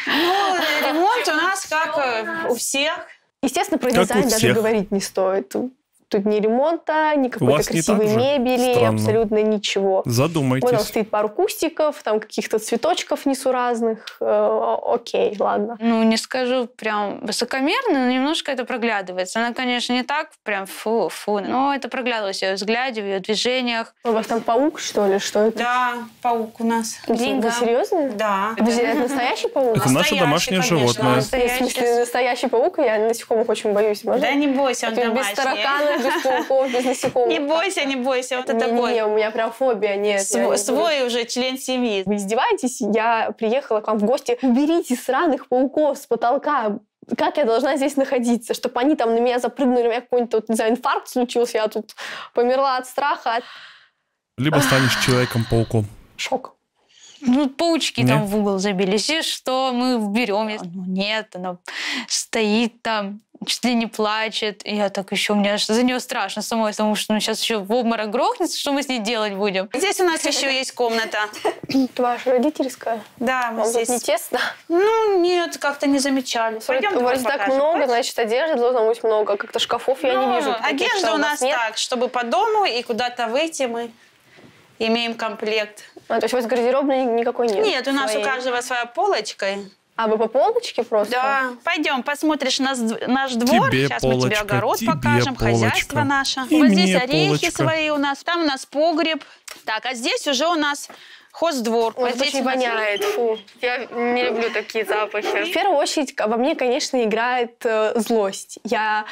Ну, ремонт у нас как э, у всех. Естественно, про Как у дизайн даже всех. говорить не стоит. Тут ни ремонта, ни У какой-то вас не красивой так же? мебели, Странно. абсолютно ничего. Задумайтесь. Вот там стоит пару кустиков, там каких-то цветочков несуразных. Э, окей, ладно. Ну, не скажу прям высокомерно, но немножко это проглядывается. Она, конечно, не так прям фу-фу, но это проглядывалось в ее взгляде, в ее движениях. У вас там паук, что ли? Что это? Да, паук у нас. Вы серьезно? Да. Подожди, это настоящий паук? Это наше Настоящий, домашнее конечно. животное. В смысле, настоящий паук? Я насекомых очень боюсь. Можно? Да не бойся, он Без домашний. тараканов, без пауков, без насекомых. Не бойся, не бойся, вот это Не, такой. не, у меня прям фобия, нет. я не Свой, свой уже член семьи. Вы издеваетесь? Я приехала к вам в гости. Уберите сраных пауков с потолка. Как я должна здесь находиться? Чтобы они там на меня запрыгнули, у меня какой-нибудь, вот, не знаю, инфаркт случился, я тут померла от страха. Либо станешь Человеком-пауком. Шок. Ну, паучки Не? там в угол забились. И что, мы берем? Я, ну, нет, она стоит там, чуть ли не плачет. И я так еще, у меня аж за нее страшно самой, потому что ну, сейчас еще в обморок грохнется, что мы с ней делать будем? Здесь у нас еще есть комната. Это ваша родительская? Да, мы Вам тут здесь... не тесно? Ну, нет, как-то не замечали. Пойдем, У давай вас так покажем. много, значит, одежды должно быть много. Как-то шкафов я не Ну, вижу. Таких, одежда что у нас нет. так, чтобы по дому и куда-то выйти мы имеем комплект. А, то есть у вас гардеробной никакой нет? Нет, у нас своей? у каждого своя полочка. А вы по полочке просто? Да. Пойдем, посмотришь нас, наш двор. Тебе Сейчас мы тебе полочка, огород тебе покажем, полочка. хозяйство наше. И вот мне здесь орехи полочка. свои у нас. Там у нас погреб. Так, а здесь уже у нас хоздвор. Ой, Вот это здесь очень у нас- воняет, фу. Я не люблю такие запахи. В первую очередь во мне, конечно, играет э, злость. Я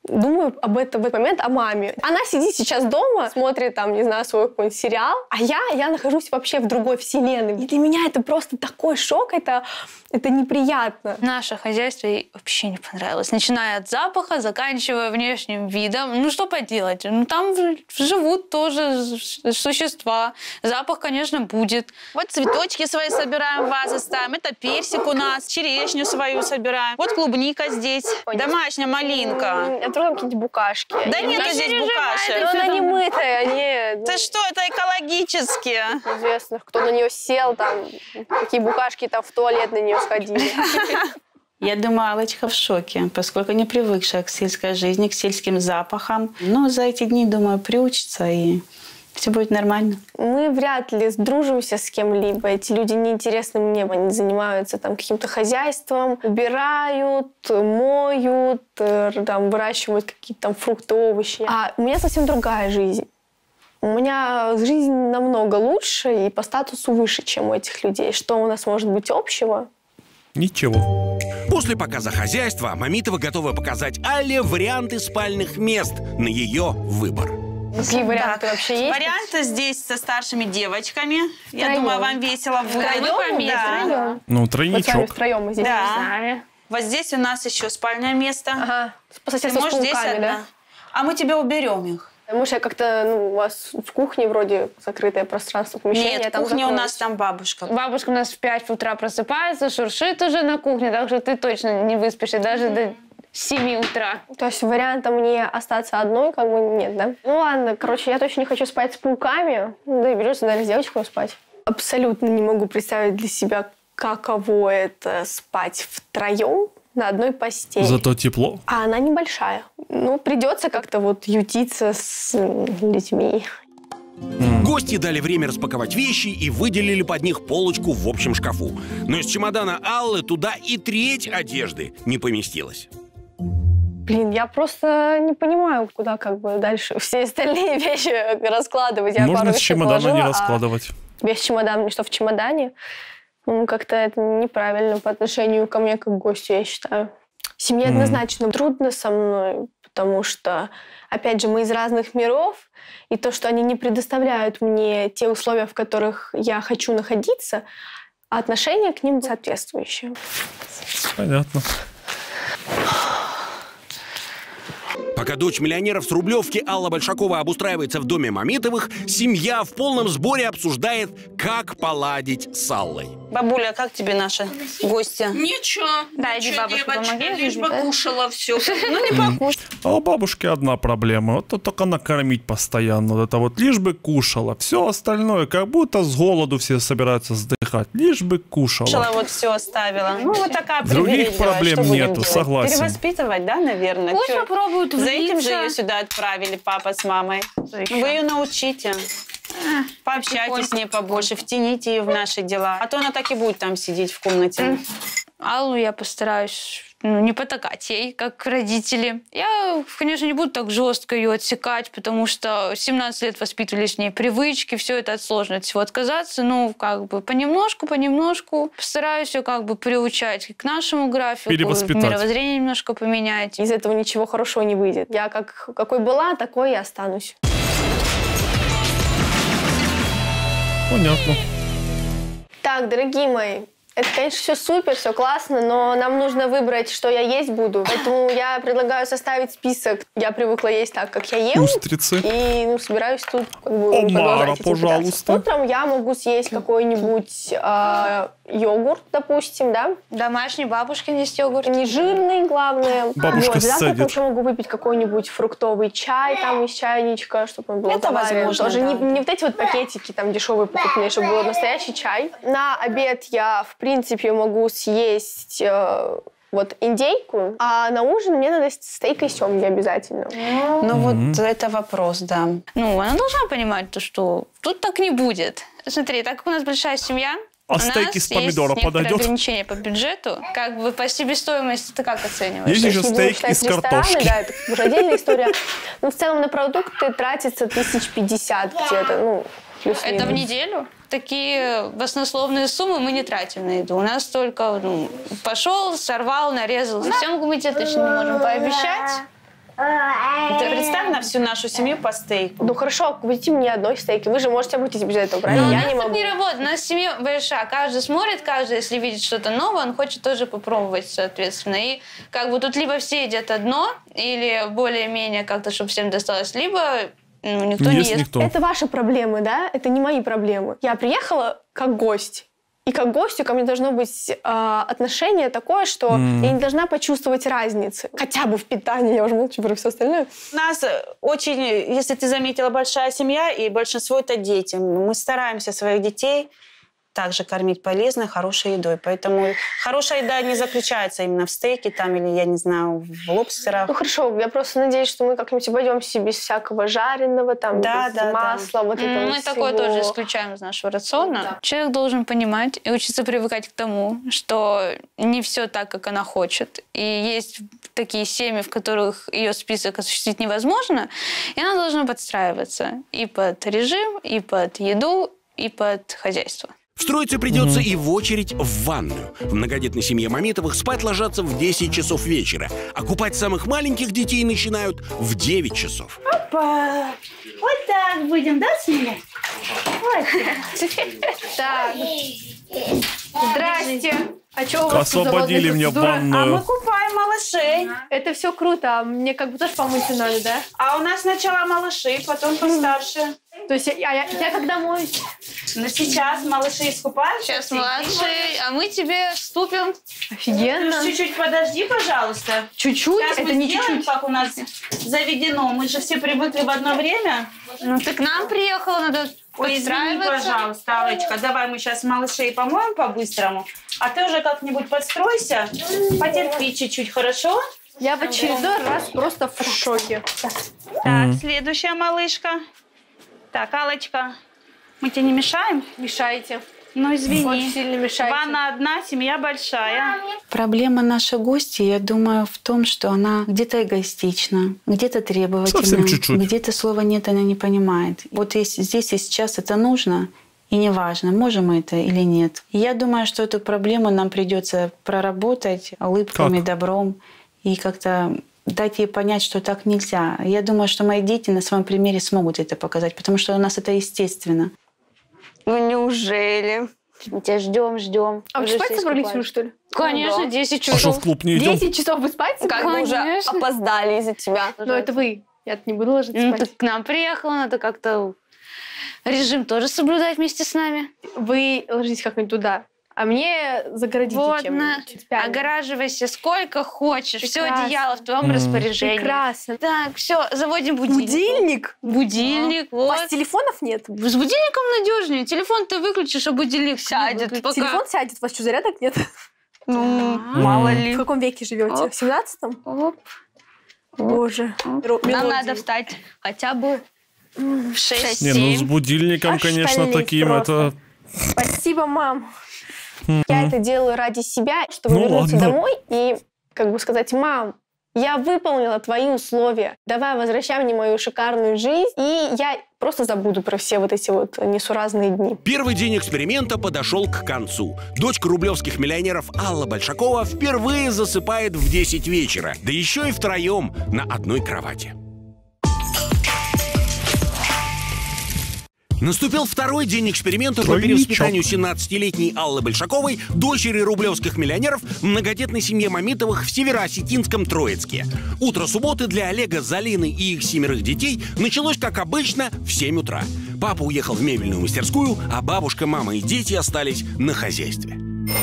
думаю об этом в этот момент о маме. Она сидит сейчас дома, смотрит там, не знаю, свой какой-нибудь сериал, а я, я нахожусь вообще в другой вселенной. И для меня это просто такой шок, это, это неприятно. Наше хозяйство ей вообще не понравилось. Начиная от запаха, заканчивая внешним видом. Ну, что поделать? Ну, там живут тоже существа. Запах, конечно, будет. Вот цветочки свои собираем, вазы ставим. Это персик у нас, черешню свою собираем. Вот клубника здесь, домашняя малинка. Я трогаю какие-нибудь букашки. Да нет здесь букашек. Но она не мытая, они... Ты что, это экологически? Известно, кто на нее сел, там, какие букашки там в туалет на нее сходили. Я думаю, Аллочка в шоке, поскольку не привыкшая к сельской жизни, к сельским запахам. Но за эти дни, думаю, приучится и все будет нормально. Мы вряд ли сдружимся с кем-либо. Эти люди неинтересны мне. Они занимаются там каким-то хозяйством, убирают, моют, там, выращивают какие-то там фрукты, овощи. А у меня совсем другая жизнь. У меня жизнь намного лучше и по статусу выше, чем у этих людей. Что у нас может быть общего? Ничего. После показа хозяйства Мамитова готова показать Алле варианты спальных мест на ее выбор. Какие варианты вообще есть? Варианты здесь со старшими девочками. Я Втроем. думаю, вам весело будет. Втроем? Да. Ну, тройничок. Вот втроем мы здесь. Да. Вот здесь у нас еще спальное место. Ага. По Ты соседству с можешь здесь пауками, одна. да? А мы тебе уберем их. Может, я как-то, ну, у вас в кухне вроде закрытое пространство, помещение. Нет, в там кухне у закроюсь. нас там бабушка. Бабушка у нас в пять утра просыпается, шуршит уже на кухне, так что ты точно не выспишься даже до семи утра. То есть варианта мне остаться одной как бы нет, да? Ну ладно, короче, я точно не хочу спать с пауками. Да и берется, наверное, с девочкой спать. Абсолютно не могу представить для себя, каково это спать втроем на одной постели. Зато тепло. А она небольшая. Ну, придется как-то вот ютиться с людьми. Гости дали время распаковать вещи и выделили под них полочку в общем шкафу. Но из чемодана Аллы туда и треть одежды не поместилась. Блин, я просто не понимаю, куда как бы дальше все остальные вещи раскладывать. Я Можно пару с вещей чемодана положила, не раскладывать. А весь чемодан, что в чемодане, ну, как-то это неправильно по отношению ко мне как к гостю, я считаю. Семье mm. однозначно трудно со мной, потому что, опять же, мы из разных миров, и то, что они не предоставляют мне те условия, в которых я хочу находиться, а отношение к ним соответствующее. Понятно. Пока дочь миллионеров с Рублевки Алла Большакова обустраивается в доме Мамитовых, семья в полном сборе обсуждает, как поладить с Аллой. Бабуля, как тебе наши гости? Ничего. Да, иди, бабушка, помоги. Лишь бы кушала все. Ну, не покушай. А у бабушки одна проблема. Вот только накормить постоянно. Вот это вот лишь бы кушала. Все остальное, как будто с голоду все собираются сдыхать. Лишь бы кушала. Кушала, вот все оставила. Ну, вот такая Других привередливая. проблем Что будем нету, делать? согласен. Перевоспитывать, да, наверное? Пусть Чё? попробуют За этим же влиться. ее сюда отправили папа с мамой. Вы ее научите. Пообщайтесь с ней побольше, втяните ее в наши дела. А то она так и будет там сидеть в комнате. Аллу я постараюсь ну, не потакать ей, как родители. Я, конечно, не буду так жестко ее отсекать, потому что семнадцать лет воспитывали с ней привычки, все это сложно от всего отказаться. Ну, как бы понемножку, понемножку постараюсь ее как бы приучать к нашему графику, мировоззрение немножко поменять. Из этого ничего хорошего не выйдет. Я как какой была, такой и останусь. Понятно. Так, дорогие мои, это, конечно, все супер, все классно, но нам нужно выбрать, что я есть буду. Поэтому я предлагаю составить список. Я привыкла есть так, как я ем. Устрицы. И ну, собираюсь тут как бы Омара, пожалуйста. Утром я могу съесть какой-нибудь э, йогурт, допустим, да? Домашний бабушкин есть йогурт. Не жирный, главное. Бабушка вот, завтра садит. еще могу выпить какой-нибудь фруктовый чай там из чайничка, чтобы он был Это заварен. возможно, Тоже да. не, не вот эти вот пакетики там дешевые покупные, чтобы был настоящий чай. На обед я, в принципе, могу съесть э, вот индейку, а на ужин мне надо стейк и семги обязательно. Ну вот это вопрос, да. Ну, она должна понимать, то, что тут так не будет. Смотри, так как у нас большая семья, А у стейк нас из помидора есть подойдет? ограничения по бюджету. Как бы по себестоимости ты как оцениваешь? Есть еще Не буду стейк считать из рестораны, картошки. да, это уже отдельная история. Но в целом на продукты тратится тысяч пятьдесят где-то, ну, плюс-минус. Это в неделю? Такие баснословные суммы мы не тратим на еду. У нас только ну, пошел, сорвал, нарезал. Семгу мы тебе точно не можем пообещать. Ты представь на всю нашу семью по стейку. Ну хорошо, купите мне одной стейки. Вы же можете обойтись без этого, правильно? Но я у нас не могу. так не работает. У нас семья большая. Каждый смотрит, каждый, если видит что-то новое, он хочет тоже попробовать, соответственно. И как бы тут либо все едят одно, или более-менее как-то, чтобы всем досталось, либо ну, никто не, не ест. Никто. Это ваши проблемы, да? Это не мои проблемы. Я приехала как гость. И как гостю ко мне должно быть э, отношение такое, что mm. я не должна почувствовать разницы. Хотя бы в питании, я уже молчу про все остальное. У нас очень, если ты заметила, большая семья, и большинство это дети. Мы стараемся своих детей также кормить полезной, хорошей едой. Поэтому хорошая еда не заключается именно в стейке там, или, я не знаю, в лобстерах. Ну хорошо, я просто надеюсь, что мы как-нибудь обойдемся без всякого жареного, там, да, без да, масла. да. Вот мы этого мы всего. такое тоже исключаем из нашего рациона. Да. Человек должен понимать и учиться привыкать к тому, что не все так, как она хочет. И есть такие семьи, в которых ее список осуществить невозможно, и она должна подстраиваться и под режим, и под еду, и под хозяйство. Встроиться придется mm-hmm. и в очередь в ванную. В многодетной семье Мамитовых спать ложатся в десять часов вечера, а купать самых маленьких детей начинают в девять часов. Опа! Вот так будем, да, семья? Вот так. Здрасте. А что у вас освободили меня в ванную? А мы купаем малышей. Это все круто, а мне как бы тоже помыться надо, да? А у нас сначала малыши, потом постарше. То есть я, я, я когда моюсь? Ну сейчас малыши искупаются. Сейчас младшие, а мы тебе вступим. Офигенно. Ну, чуть-чуть подожди, пожалуйста. Чуть-чуть? Сейчас это мы не сделаем, чуть-чуть. как у нас заведено. Мы же все привыкли в одно время. Ну ты к нам приехала, надо Ой, извини, пожалуйста, Аллочка. Давай мы сейчас малышей помоем по-быстрому. А ты уже как-нибудь подстройся. Потерпи чуть-чуть, хорошо? Я в очередной раз просто в шоке. Так, mm. следующая малышка. Так, Аллочка, мы тебе не мешаем? Мешаете. Ну, извини. Очень сильно мешаете. Ванна одна, семья большая. Проблема нашей гости, я думаю, в том, что она где-то эгоистична, где-то требовательна, где-то слова «нет» она не понимает. Вот если здесь и сейчас это нужно, и неважно, можем мы это или нет. И я думаю, что эту проблему нам придется проработать улыбками, как? Добром и как-то дать ей понять, что так нельзя. Я думаю, что мои дети на своем примере смогут это показать, потому что у нас это естественно. Ну неужели? Мы тебя ждем, ждем. А вы спать собрались уже, что ли? Конечно, десять часов. А что, в клуб не идем? десять часов вы спать? Как бы уже опоздали из-за тебя. Но это вы. Я не буду ложиться ну, спать. Ты к нам приехала, надо как-то режим тоже соблюдать вместе с нами. Вы ложитесь как-нибудь туда. А мне загородите вот, чем-нибудь. На... Огораживайся сколько хочешь. Прекрасно. Все одеяло в твоем mm. распоряжении. Прекрасно. Так, все, заводим будильник. Будильник? Будильник, а. вот. У вас телефонов нет? С будильником надежнее. Телефон ты выключишь, а будильник сядет. Пока... Телефон сядет. У вас что, зарядок нет? Ну, а. мало ли. В каком веке живете? Оп. В семнадцатом? Оп. Боже. Оп. Нам надо встать хотя бы в шесть-семь. Не, ну с будильником, Аж конечно, таким просто. это... Спасибо, мам. Mm-hmm. Я это делаю ради себя, чтобы ну, вернуться ладно. домой и как бы сказать: мам, я выполнила твои условия, давай возвращай мне мою шикарную жизнь, и я просто забуду про все вот эти вот несуразные дни. Первый день эксперимента подошел к концу. Дочка рублевских миллионеров Алла Большакова впервые засыпает в десять вечера, да еще и втроем на одной кровати. Наступил второй день эксперимента по перевоспитанию семнадцатилетней Аллы Большаковой, дочери рублевских миллионеров, в многодетной семье Мамитовых в североосетинском Троицке. Утро субботы для Олега, Залины и их семерых детей началось, как обычно, в семь утра. Папа уехал в мебельную мастерскую, а бабушка, мама и дети остались на хозяйстве.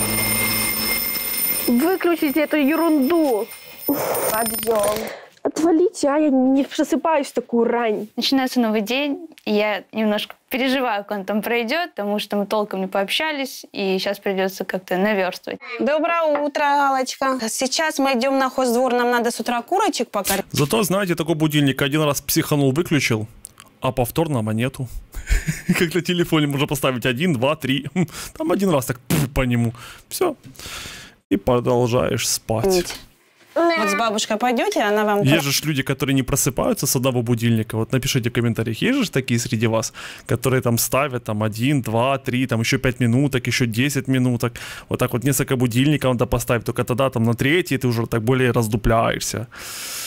Выключите эту ерунду! Подъем. Отвалите, а я не просыпаюсь в такую рань. Начинается новый день, и я немножко переживаю, как он там пройдет, потому что мы толком не пообщались, и сейчас придется как-то наверстывать. Доброе утро, Аллочка. Сейчас мы идем на хоздвор, нам надо с утра курочек покормить. Зато, знаете, такой будильник один раз психанул, выключил, а повторно монету. Как на телефоне можно поставить один, два, три. Там один раз так по нему. Все. И продолжаешь спать. Вот с бабушкой пойдете, она вам... Есть же люди, которые не просыпаются с одного будильника. Вот напишите в комментариях, есть же такие среди вас, которые там ставят там один, два, три, там еще пять минуток, еще десять минуток. Вот так вот несколько будильников надо поставить, только тогда там на третий ты уже так более раздупляешься.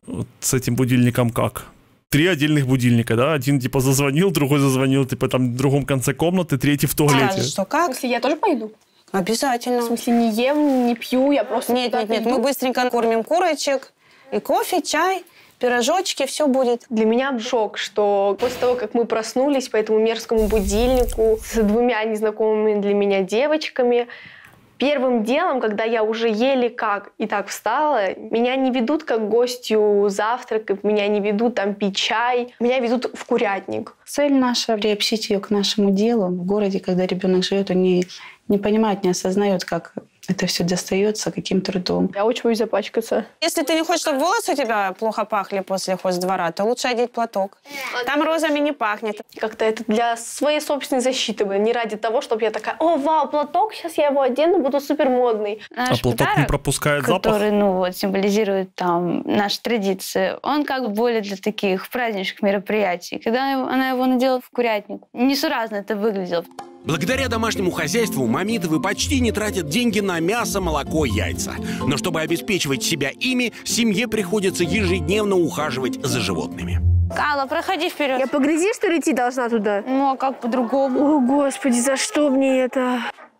Вот с этим будильником как? Три отдельных будильника, да? Один типа зазвонил, другой зазвонил, типа там в другом конце комнаты, третий в туалете. А, что, как? Если я тоже пойду? Обязательно. В смысле, не ем, не пью, я просто... Нет, нет, нет, мы быстренько кормим курочек, и кофе, чай, пирожочки, все будет. Для меня шок, что после того, как мы проснулись по этому мерзкому будильнику с двумя незнакомыми для меня девочками, первым делом, когда я уже еле как и так встала, меня не ведут как гостью завтракать, меня не ведут там пить чай, меня ведут в курятник. Цель наша — приобщить ее к нашему делу. В городе, когда ребенок живет, он не, не понимает, не осознает, как это все достается, каким трудом. Я очень боюсь запачкаться. Если ты не хочешь, чтобы волосы у тебя плохо пахли после хоздвора, то лучше одеть платок. Там розами не пахнет. Как-то это для своей собственной защиты, не ради того, чтобы я такая: о, вау, платок, сейчас я его одену, буду супер модный. А платок не пропускает который, запах? Который, ну, вот, символизирует там наши традиции, он как бы более для таких праздничных мероприятий. Когда она его надела в курятник, несуразно это выглядело. Благодаря домашнему хозяйству Мамитовы почти не тратят деньги на мясо, молоко, яйца. Но чтобы обеспечивать себя ими, семье приходится ежедневно ухаживать за животными. Алла, проходи вперед. Я по грязи, что ли, идти должна туда? Ну, а как по-другому? О, Господи, за что мне это?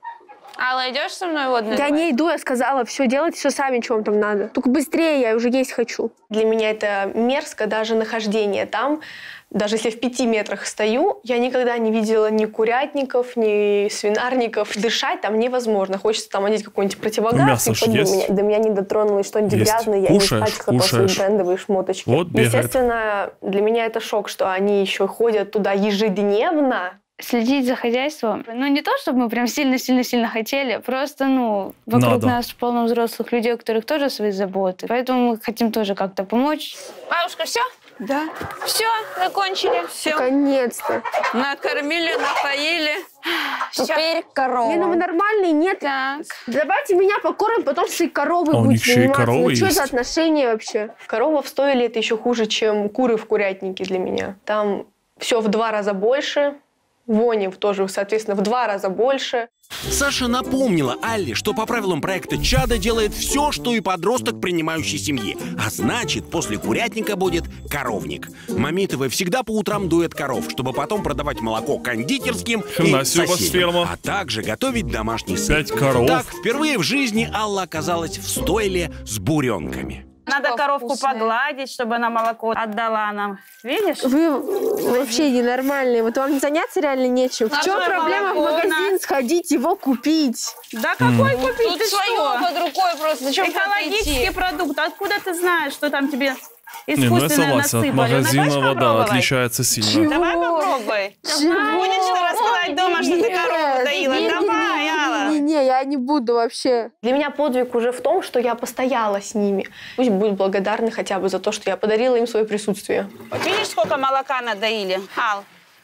Алла, идешь со мной водной? Я не иду, я сказала, все делайте, все сами, что вам там надо. Только быстрее, я уже есть хочу. Для меня это мерзко, даже нахождение там. Даже если в пяти метрах стою, я никогда не видела ни курятников, ни свинарников. Дышать там невозможно. Хочется там одеть какой-нибудь противогаз. Ну, и меня, до меня не дотронулось что-нибудь грязное. Я Кушаешь, не испачкала свои брендовые шмоточки. Вот Естественно, для меня это шок, что они еще ходят туда ежедневно. Следить за хозяйством. Ну, не то, чтобы мы прям сильно-сильно-сильно хотели, просто, ну, вокруг Надо. нас полно взрослых людей, у которых тоже свои заботы. Поэтому мы хотим тоже как-то помочь. Бабушка, все? Да. Все, закончили. Все. Наконец-то. Накормили, напоили. Теперь корова. Не, ну вы нормальные, нет? Так. Давайте меня покормим, потом свои коровы А у них будете еще и заниматься. коровы Ну что есть? за отношения вообще? Корова в стойле — это еще хуже, чем куры в курятнике для меня. Там все в два раза больше. Вони тоже, соответственно, в два раза больше. Саша напомнила Алле, что по правилам проекта «Чадо» делает все, что и подросток принимающей семьи. А значит, после курятника будет коровник. Мамитовы всегда по утрам доят коров, чтобы потом продавать молоко кондитерским и соседям, а также готовить домашний сыр. Пять коров. Так, впервые в жизни Алла оказалась в стойле с буренками. Надо Что коровку вкусное. погладить, чтобы она молоко отдала нам. Видишь? Вы вообще ненормальные. Вот вам заняться реально нечем. В чем проблема в магазин сходить, его купить? Да какой Mm. купить? Тут Ты свое что? под рукой просто. Зачем Экологический продукт. Откуда ты знаешь, что там тебе Не, ну я искусственно согласен, насыпали? от магазина Хочешь вода попробовать? отличается сильно. Давай попробуй. Будешь что рассказать дома, что ты корову доила? Давай, Алла. Не-не, я не буду вообще. Для меня подвиг уже в том, что я постояла с ними. Пусть будут благодарны хотя бы за то, что я подарила им свое присутствие. Вот видишь, сколько молока надоили? Ал,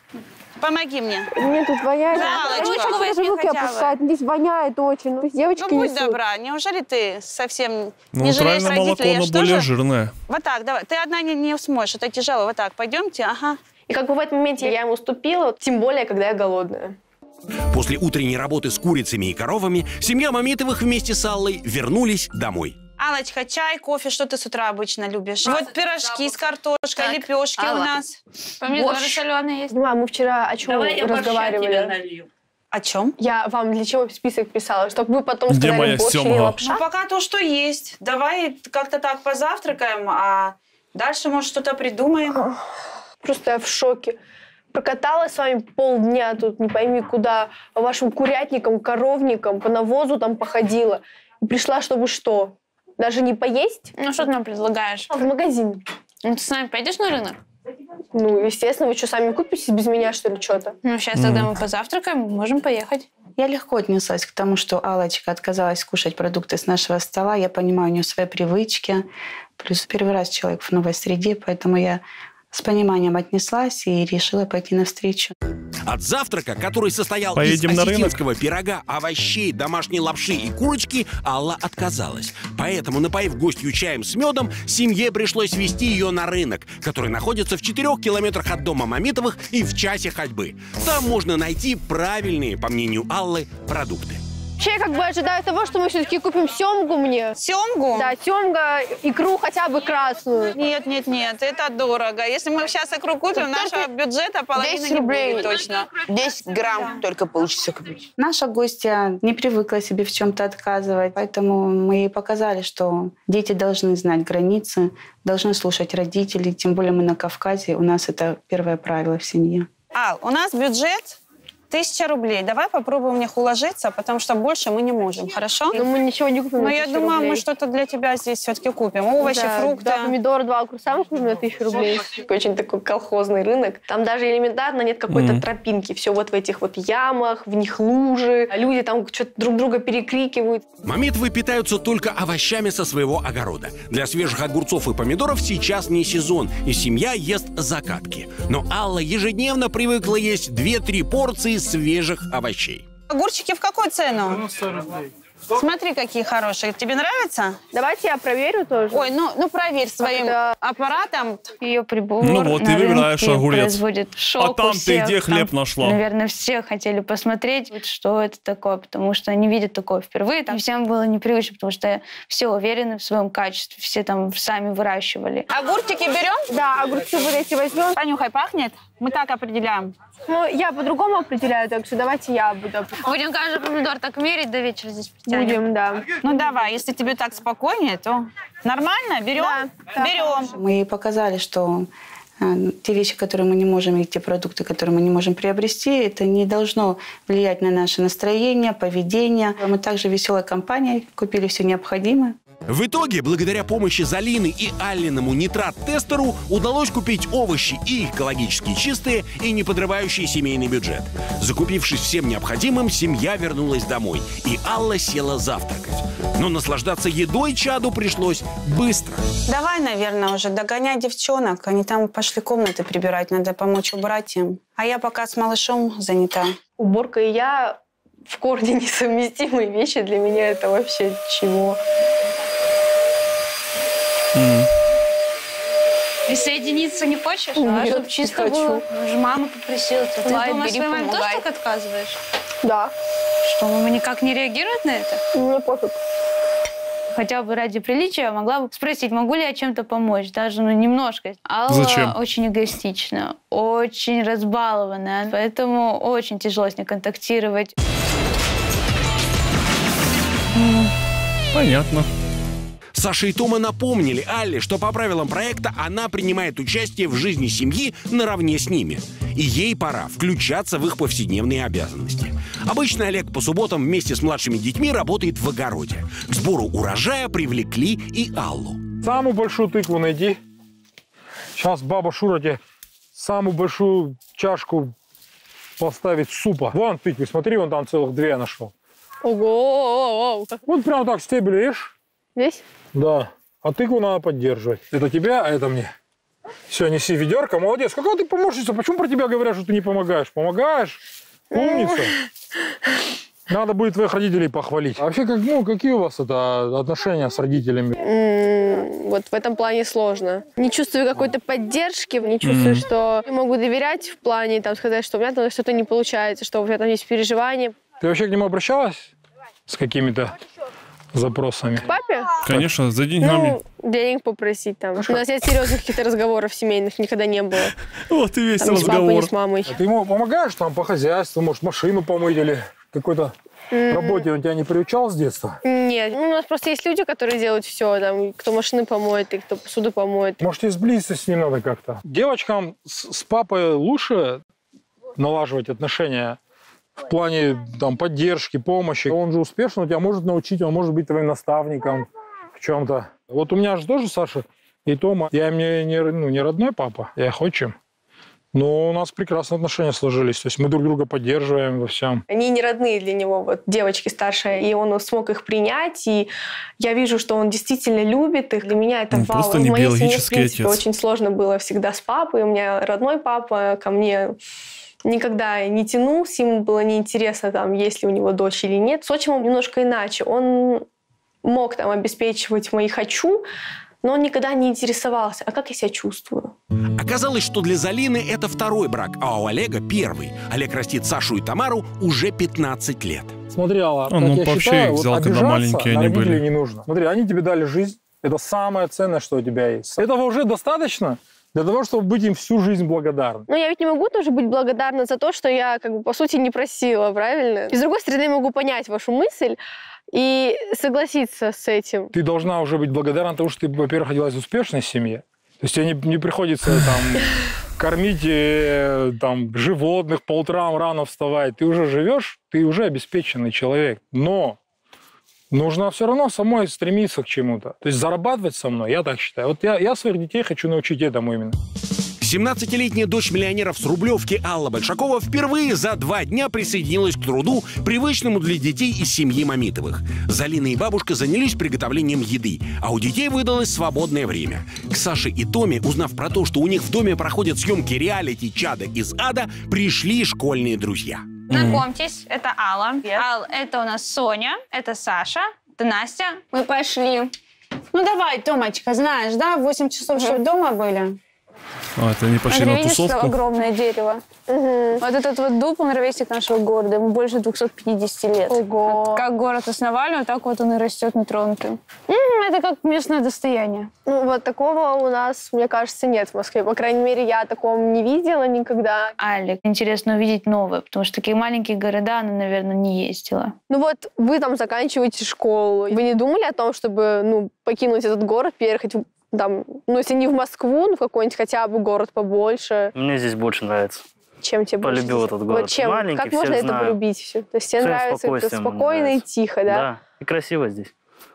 помоги мне. Мне тут воняет. Да, Аллочка. Ручку возьми руки хотя бы. опускать. Здесь воняет очень. Ну, девочки Ну, будь несут. добра, неужели ты совсем Ну, не жалеешь натуральное молоко, родителей? оно Я что более же? жирное. Вот так, давай. Ты одна не, не смоешь, это тяжело. Вот так, пойдемте, ага. И как бы в этом моменте я им уступила, тем более, когда я голодная. После утренней работы с курицами и коровами семья Мамитовых вместе с Аллой вернулись домой. Аллочка, чай, кофе, что ты с утра обычно любишь? Вот пирожки с картошкой, Так, лепешки у Алла. нас. Помидоры Борщ. соленые есть. Ну, а мы вчера о чем Давай я борща тебе разговаривали? налью. О чем? Я вам для чего список писала? Чтобы вы потом Где сказали моя борщ или семга? лапша? Ну, пока то, что есть. Давай как-то так позавтракаем, а дальше, может, что-то придумаем. Просто я в шоке. Прокаталась с вами полдня тут, не пойми куда, по вашим курятникам, коровникам, по навозу там походила. И пришла, чтобы что? Даже не поесть? Ну, что ты нам предлагаешь? В магазин. Ну, ты с нами пойдешь на рынок? Ну, естественно, вы что, сами купите без меня, что ли, что-то? Ну, сейчас тогда мы позавтракаем, можем поехать. Я легко отнеслась к тому, что Аллочка отказалась кушать продукты с нашего стола. Я понимаю у нее свои привычки. Плюс первый раз человек в новой среде, поэтому я с пониманием отнеслась и решила пойти навстречу. От завтрака, который состоял Поедем из на рынок? осетинского пирога, овощей, домашней лапши и курочки, Алла отказалась. Поэтому, напоив гостью чаем с медом, семье пришлось везти ее на рынок, который находится в четырех километрах от дома Мамитовых и в часе ходьбы. Там можно найти правильные, по мнению Аллы, продукты. вообще как бы ожидаю того, что мы все-таки купим семгу мне. Семгу? Да, семга, икру хотя бы красную. Нет, нет, нет, это дорого. Если мы сейчас икру купим, нашего бюджета половины не будет точно. десять грамм только получится купить. Наша гостья не привыкла себе в чем-то отказывать, поэтому мы ей показали, что дети должны знать границы, должны слушать родителей, тем более мы на Кавказе, у нас это первое правило в семье. Ал, у нас бюджет тысяча рублей. Давай попробуем в них уложиться, потому что больше мы не можем, хорошо? Ну, мы ничего не купим. Но я думаю, рублей. мы что-то для тебя здесь все-таки купим. Овощи, да, фрукты. Да, помидоры, два огурца мы купим на тысячу рублей. Очень такой колхозный рынок. Там даже элементарно нет какой-то mm. тропинки. Все вот в этих вот ямах, в них лужи. Люди там что-то друг друга перекрикивают. Мамедовы питаются только овощами со своего огорода. Для свежих огурцов и помидоров сейчас не сезон, и семья ест закатки. Но Алла ежедневно привыкла есть две-три порции свежих овощей. Огурчики в какую цену? Смотри, какие хорошие. Тебе нравится? Давайте я проверю тоже. Ой, ну, ну проверь своим Когда... аппаратом. Ее прибор. Ну вот, ты выбираешь огурец. А там ты где хлеб там, нашла? Наверное, все хотели посмотреть, что это такое, потому что они видят такое впервые. Там всем было непривычно, потому что все уверены в своем качестве. Все там сами выращивали. Огурчики берем? Да, огурцы вот эти возьмем. Понюхай, пахнет? Мы так определяем. Ну, я по-другому определяю, так что давайте я буду. Будем каждый помидор так мерить, до вечера здесь притянем. Будем, да. Ну давай, если тебе так спокойнее, то нормально, берем? Да, берем. Мы ей показали, что э, те вещи, которые мы не можем, и те продукты, которые мы не можем приобрести, это не должно влиять на наше настроение, поведение. Мы также веселой компанией купили все необходимое. В итоге, благодаря помощи Залины и Аллиному нитрат-тестеру удалось купить овощи и экологически чистые, и не подрывающие семейный бюджет. Закупившись всем необходимым, семья вернулась домой, и Алла села завтракать. Но наслаждаться едой чаду пришлось быстро. Давай, наверное, уже догонять девчонок. Они там пошли комнаты прибирать, надо помочь убрать им. А я пока с малышом занята. Уборка и я в корне несовместимые вещи. Для меня это вообще чего? Mm. Присоединиться не хочешь? Нет, а чтобы чисто было. Уже мама попросила. Ты думаешь, своей маме тоже так отказываешь? Да. Что, мама никак не реагирует на это? Мне пофиг. Хотя бы ради приличия могла бы спросить, могу ли я чем-то помочь, даже ну, немножко. Алла Зачем? Очень эгоистична, очень разбалованная, поэтому очень тяжело с ней контактировать. Понятно. Саша и Тома напомнили Алле, что по правилам проекта она принимает участие в жизни семьи наравне с ними. И ей пора включаться в их повседневные обязанности. Обычно Олег по субботам вместе с младшими детьми работает в огороде. К сбору урожая привлекли и Аллу. Самую большую тыкву найди. Сейчас баба Шура тебе самую большую чашку поставит супа. Вон тыквы, смотри, вон там целых две я нашел. Ого! Вот прямо так стебель, видишь? Здесь? Да. А тыкву надо поддерживать. Это тебя, а это мне. Все, неси ведерко. Молодец. Какая ты помощница? Почему про тебя говорят, что ты не помогаешь? Помогаешь? Умница. Надо будет твоих родителей похвалить. А вообще, как, ну, какие у вас это отношения с родителями? Mm, вот в этом плане сложно. Не чувствую какой-то поддержки, не чувствую, mm. что я могу доверять в плане, там, сказать, что у меня там что-то не получается, что у меня там есть переживания. Ты вообще к нему обращалась с какими-то запросами? К папе? Конечно, за деньгами. Ну, денег попросить там. У нас нет серьезных каких-то разговоров семейных, никогда не было. Вот и весь там, разговор. Ни с папой, ни с мамой. А ты ему помогаешь там по хозяйству, может, машину помыть или какой-то mm. работе? Он тебя не приучал с детства? Нет. Ну, у нас просто есть люди, которые делают все. Там, кто машины помоет, и кто посуду помоет. Может, и сблизиться с ним надо как-то. Девочкам с, с папой лучше налаживать отношения в плане там, поддержки, помощи. Он же успешно тебя может научить, он может быть твоим наставником в чем-то. Вот у меня же тоже Саша и Тома. Я им не, не, ну, не родной папа, я их отчим. Но у нас прекрасные отношения сложились. То есть мы друг друга поддерживаем во всем. Они не родные для него, вот девочки старшие, и он смог их принять. И я вижу, что он действительно любит их. Для меня это он вау. просто не в моей семье, биологический в принципе, отец. Очень сложно было всегда с папой. У меня родной папа ко мне никогда не тянулся, ему было неинтересно, там, есть ли у него дочь или нет. С отчимом немножко иначе. Он мог там обеспечивать мои «хочу», Но он никогда не интересовался, а как я себя чувствую. Оказалось, что для Залины это второй брак, а у Олега первый. Олег растит Сашу и Тамару уже пятнадцать лет. Смотри, Алла, Он, ну, я вообще считаю, их взял, вот когда маленькие на они родителей были. не нужно. Смотри, они тебе дали жизнь. Это самое ценное, что у тебя есть. Этого уже достаточно для того, чтобы быть им всю жизнь благодарным. Но я ведь не могу тоже быть благодарна за то, что я, как бы, по сути, не просила, правильно? И с другой стороны, я могу понять вашу мысль и согласиться с этим. Ты должна уже быть благодарна тому, что ты, во-первых, родилась в успешной семье. То есть тебе не, не приходится там кормить э, там, животных, по утрам рано вставать. Ты уже живешь, ты уже обеспеченный человек. Но нужно все равно самой стремиться к чему-то. То есть зарабатывать со мной, я так считаю. Вот я, я своих детей хочу научить этому именно. семнадцатилетняя дочь миллионеров с Рублевки Алла Большакова впервые за два дня присоединилась к труду, привычному для детей из семьи Мамитовых. Залина и бабушка занялись приготовлением еды, а у детей выдалось свободное время. К Саше и Томе, узнав про то, что у них в доме проходят съемки реалити «Чада из ада», пришли школьные друзья. Знакомьтесь, это Алла. Алла, это у нас Соня, это Саша, это Настя. Мы пошли. Ну давай, Томочка, знаешь, да, в восемь часов еще дома были. А, это не пошли на тусовку? Видишь, огромное дерево? Угу. Вот этот вот дуб, он ровесник нашего города, ему больше двухсот пятидесяти лет. Ого. Вот как город основали, вот так вот он и растет нетронутым. Угу, это как местное достояние. Ну, вот такого у нас, мне кажется, нет в Москве. По крайней мере, я такого не видела никогда. Алик, интересно увидеть новое, потому что такие маленькие города она, наверное, не ездила. Ну вот вы там заканчиваете школу. Вы не думали о том, чтобы, ну, покинуть этот город, переехать в там, ну, если не в Москву, ну, в какой-нибудь хотя бы город побольше? Мне здесь больше нравится. Чем тебе больше? Полюбил этот город. Вот чем? Маленький, как можно это знаю. полюбить все? То есть тебе Своим нравится это спокойно и нравится. тихо, да? Да, и красиво здесь.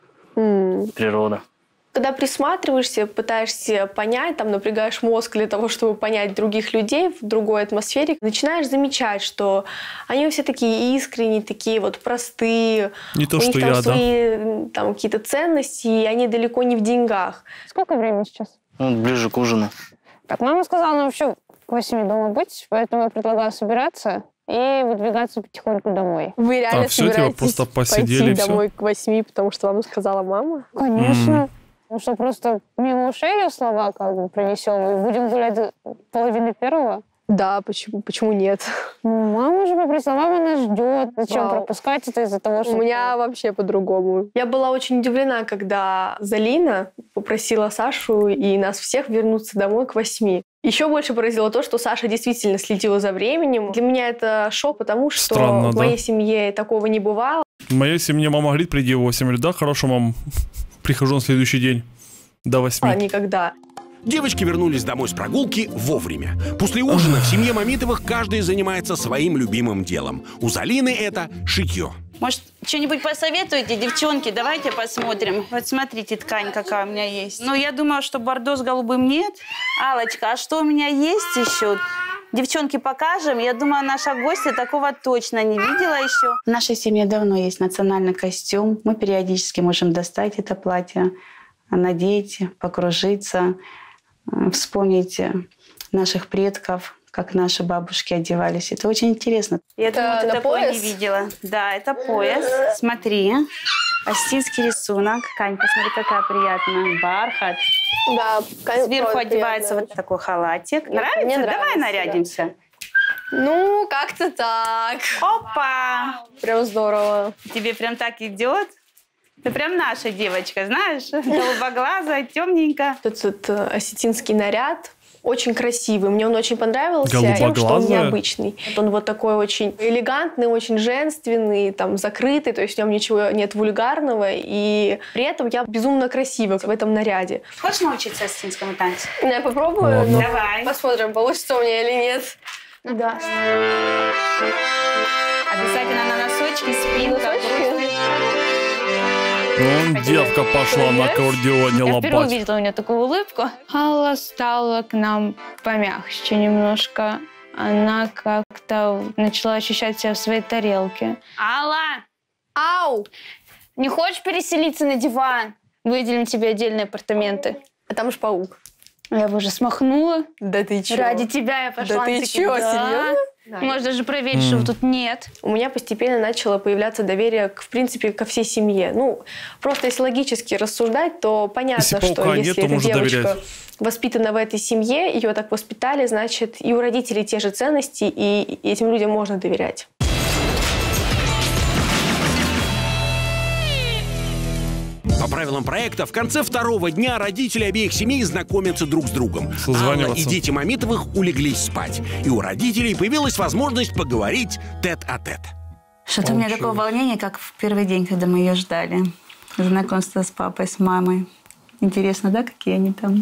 М. Природа. Когда присматриваешься, пытаешься понять, там, напрягаешь мозг для того, чтобы понять других людей в другой атмосфере, начинаешь замечать, что они все такие искренние, такие вот простые. Не то, у что них там я, свои там, какие-то ценности, и они далеко не в деньгах. Сколько времени сейчас? Ну, ближе к ужину. Так, мама сказала нам вообще к восьми дома быть, поэтому я предлагаю собираться и выдвигаться потихоньку домой. Вы реально А, всё, собираетесь типа, просто посидели, пойти и всё? домой к восьми, потому что вам сказала мама? Конечно. М. Ну что, просто мимо ушей ее слова как бы пронесем и будем гулять до половины первого? Да, почему, почему нет? Ну, мама же попросила, мама нас ждет. Зачем Вау. пропускать это из-за того, что... У меня вообще по-другому. Я была очень удивлена, когда Залина попросила Сашу и нас всех вернуться домой к восьми. Еще больше поразило то, что Саша действительно следила за временем. Для меня это шок, потому что Странно, в да? моей семье такого не бывало. В моей семье мама говорит, приди в восемь. Говорю, да, хорошо, мам. Прихожу на следующий день до восьми. А, никогда. Девочки вернулись домой с прогулки вовремя. После ужина в семье Мамитовых каждый занимается своим любимым делом. У Залины это шитье. Может, что-нибудь посоветуете, девчонки? Давайте посмотрим. Вот смотрите, ткань какая у меня есть. Ну, я думаю, что бордо с голубым нет. Аллочка, а что у меня есть еще? Девчонки, покажем. Я думаю, наша гостья такого точно не видела еще. В нашей семье давно есть национальный костюм. Мы периодически можем достать это платье, надеть, покружиться, вспомнить наших предков, как наши бабушки одевались. Это очень интересно. Я Это думаю, ты на такое пояс? не видела. Да, это пояс. Смотри. Остинский рисунок. Кань, посмотри, какая приятная. Бархат. Да, Сверху одевается вот такой халатик. Нравится? Мне Давай нравится, нарядимся. Ну, как-то так. Опа! Прям здорово. Тебе прям так идет? Ты прям наша девочка, знаешь? Голубоглазая, темненькая. Этот вот осетинский наряд очень красивый. Мне он очень понравился тем, что он необычный. Он вот такой очень элегантный, очень женственный, там, закрытый, то есть в нем ничего нет вульгарного, и при этом я безумно красива в этом наряде. Хочешь научиться осетинскому танцу? Я попробую, но Давай. посмотрим, получится у меня или нет. Да. Обязательно на носочки, спинка, брови. Ну, девка пошла на аккордеоне Я впервые лопать. увидела у нее такую улыбку. Алла стала к нам помягче немножко. Она как-то начала ощущать себя в своей тарелке. Алла! Ау! Не хочешь переселиться на диван? Выделим тебе отдельные апартаменты. А там же паук. Я бы уже смахнула. Да ты чё? Ради тебя я пошла. Да ты Они такие, чё, да. серьезно? Да. Можно даже проверить, mm. что тут нет. У меня постепенно начало появляться доверие, в принципе, ко всей семье. Ну, просто если логически рассуждать, то понятно, если что если нет, эта девочка доверять. воспитана в этой семье, ее так воспитали, значит, и у родителей те же ценности, и этим людям можно доверять. По правилам проекта, в конце второго дня родители обеих семей знакомятся друг с другом. Алла и дети Мамитовых улеглись спать. И у родителей появилась возможность поговорить тет-а-тет. Что-то у меня такое волнение, как в первый день, когда мы ее ждали. Знакомство с папой, с мамой. Интересно, да, какие они там?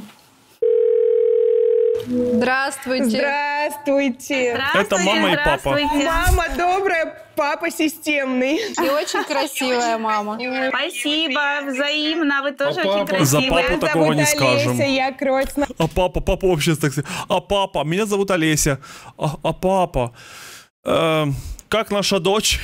Здравствуйте. Здравствуйте. Это мама и папа. Мама добрая, папа системный. И очень красивая мама. Спасибо, взаимно. Вы тоже а очень красивая. За папу такого не скажем. Олеся, я кротина. А папа, папа вообще так. А папа, меня зовут Олеся. А, а папа, э, как наша дочь?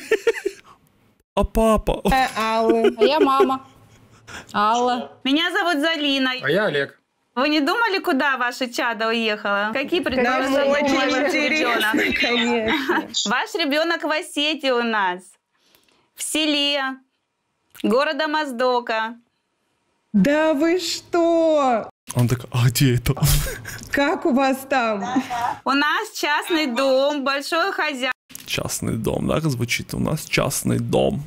А папа? Алла. А я мама. Алла. Меня зовут Залина. А я Олег. Вы не думали, куда ваше чадо уехало? Какие предположения ваш ребенок? Конечно. Ваш ребенок в Осетии у нас, в селе города Моздока. Да вы что? Он так, а где это? Как у вас там? У нас частный дом, большое хозяйство. Частный дом, да, звучит? У нас частный дом.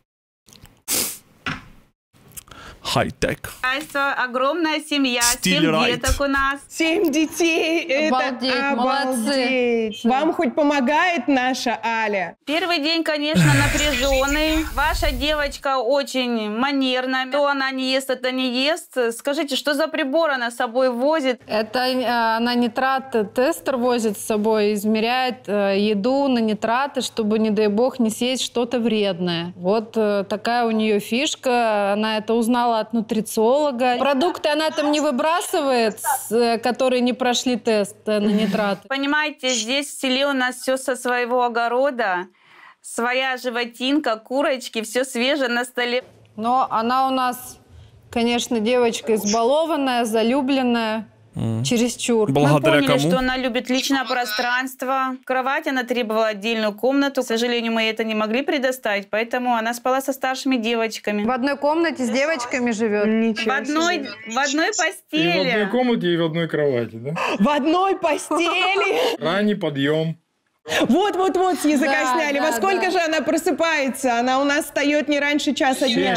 Хай-тек. Огромная семья, Стиль семь райт. деток у нас. Семь детей. Обалдеть, это молодцы. Вам хоть помогает наша Аля? Первый день, конечно, напряженный. Ваша девочка очень манерная. То она не ест, это не ест. Скажите, что за прибор она с собой возит? Это она нитрат-тестер возит с собой, измеряет еду на нитраты, чтобы, не дай бог, не съесть что-то вредное. Вот такая у нее фишка. Она это узнала от нутрициолога. Продукты она там не выбрасывает, которые не прошли тест на нитраты. Понимаете, здесь в селе у нас все со своего огорода. Своя животинка, курочки, все свежее на столе. Но она у нас, конечно, девочка избалованная, залюбленная. Mm. Чересчур. Благодаря Мы поняли, кому? что она любит личное пространство. Кровать она требовала отдельную комнату. К сожалению, мы это не могли предоставить, поэтому она спала со старшими девочками. В одной комнате с девочками живет? Ничего в одной, в одной постели. И в одной комнате, и в одной кровати, да? В одной постели? Ранний подъем. Вот-вот-вот с языка да, сняли. Да, Во сколько да. же она просыпается? Она у нас встает не раньше часа дня.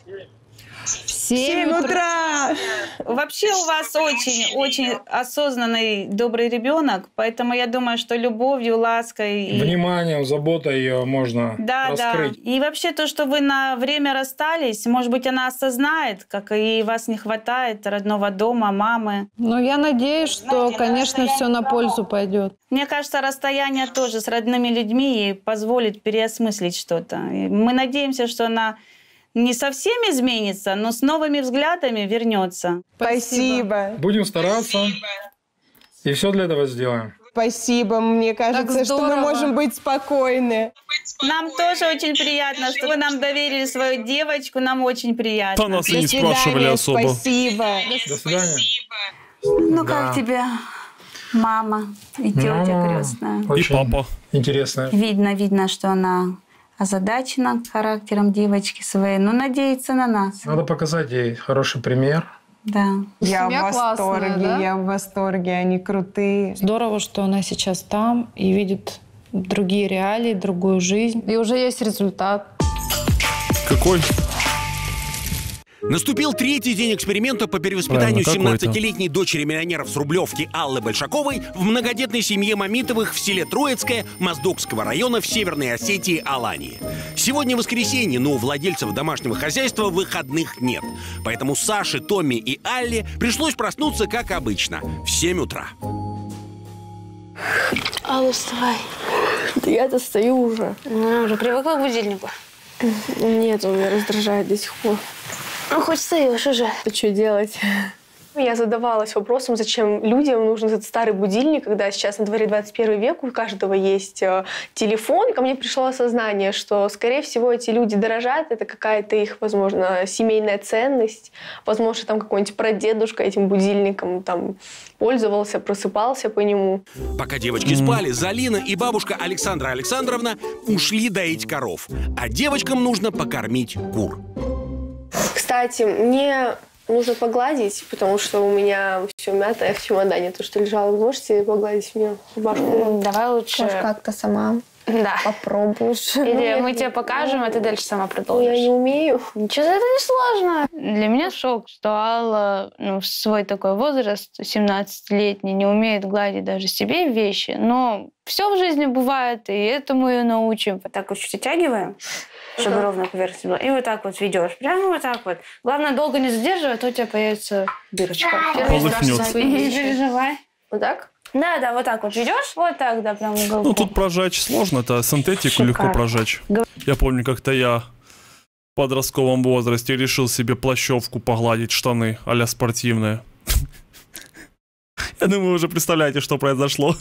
В семь утра. Вообще у вас очень-очень осознанный, добрый ребенок, поэтому я думаю, что любовью, лаской... И... Вниманием, заботой ее можно да, раскрыть. Да. И вообще то, что вы на время расстались, может быть, она осознает, как и вас не хватает родного дома, мамы. Ну, я надеюсь, что, Знаете, конечно, все на пользу пойдет. Мне кажется, расстояние тоже с родными людьми ей позволит переосмыслить что-то. И мы надеемся, что она... не совсем изменится, но с новыми взглядами вернется. Спасибо. Будем стараться. И все для этого сделаем. Спасибо. Мне кажется, что мы можем быть спокойны. Нам тоже очень приятно, что вы нам доверили свою девочку. Нам очень приятно. То нас и не спрашивали особо. Спасибо. До свидания. Ну, да. как тебе мама и тетя Мама крестная? И папа. Интересно. Видно, видно, что она... озадачена характером девочки своей, но надеется на нас. Надо показать ей хороший пример. Да. Я Семья в восторге, классная, да? я в восторге, они крутые. Здорово, что она сейчас там и видит другие реалии, другую жизнь. И уже есть результат. Какой? Наступил третий день эксперимента по перевоспитанию семнадцатилетней дочери миллионеров с Рублевки Аллы Большаковой в многодетной семье Мамитовых в селе Троицкое Моздокского района в Северной Осетии Алании. Сегодня воскресенье, но у владельцев домашнего хозяйства выходных нет. Поэтому Саше, Томми и Алле пришлось проснуться, как обычно, в семь утра. Алла, вставай. Да я-то стою уже. Ну, уже привыкла к будильнику? Нет, он меня раздражает до сих пор. Ну, хоть встаешь уже. А что делать? Я задавалась вопросом, зачем людям нужен этот старый будильник, когда сейчас на дворе двадцать первый век, у каждого есть э, телефон. И ко мне пришло осознание, что, скорее всего, эти люди дорожат, это какая-то их, возможно, семейная ценность. Возможно, там какой-нибудь прадедушка этим будильником там пользовался, просыпался по нему. Пока девочки спали, Залина и бабушка Александра Александровна ушли доить коров, а девочкам нужно покормить кур. Кстати, мне нужно погладить, потому что у меня все мятое в чемодане. То, что лежало, вы можете погладить мне рубашку? Давай лучше как-то сама да. попробуешь. Или мы тебе покажем, а ты дальше сама продолжишь. Я не умею. Ничего, это не сложно. Для меня шок, что Алла ну, в свой такой возраст, семнадцатилетний, не умеет гладить даже себе вещи. Но все в жизни бывает, и этому ее научим. Так вот чуть оттягиваем, чтобы uh-huh. ровно поверхность была. И вот так вот ведешь. Прямо вот так вот. Главное, долго не задерживай, а то у тебя появится дырочка. Полыхнет. Не переживай. Вот так? Да, да, вот так вот ведешь, вот так, да, прям уголком. Ну, тут прожечь сложно, это синтетику Шикарно. Легко прожечь. Я помню, как-то я в подростковом возрасте решил себе плащевку погладить, штаны а-ля спортивные. Я думаю, вы уже представляете, что произошло.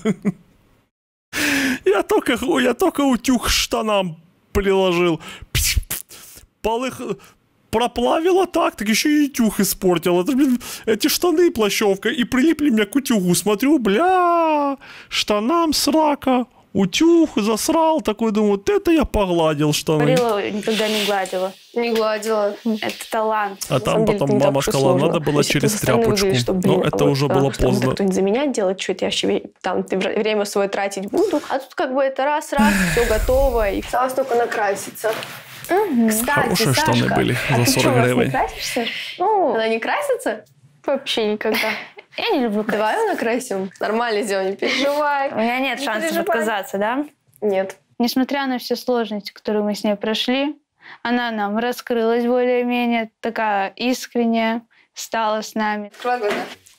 Я только, я только утюг штанам приложил. Полых... Проплавила так, так еще и утюг испортила. Это, блин, эти штаны и плащевка и прилипли меня к утюгу. Смотрю, бля, штанам срака. Утюг засрал. Такой, думаю, вот это я погладил штаны. Говорила, никогда не гладила. Не гладила. Это талант. А там деле, потом мама сказала, надо было через тряпочку. Выглядишь, что, блин, но это вот, уже было поздно. Кто-нибудь за меня делать, что-то я вообще там время свое тратить буду. А тут как бы это раз-раз, все готово. И осталось только накраситься. Угу. Кстати, хорошие Сашка, штаны были а за сорок гривен. Не красишься? Ну, она не красится? Вообще никогда. Я не люблю краситься. Давай ее накрасим. Нормально сделаем, не переживай. У меня нет не шансов переживай. Отказаться, да? Нет. Несмотря на все сложности, которые мы с ней прошли, она нам раскрылась более-менее, такая искренняя, стала с нами. Открой глаза.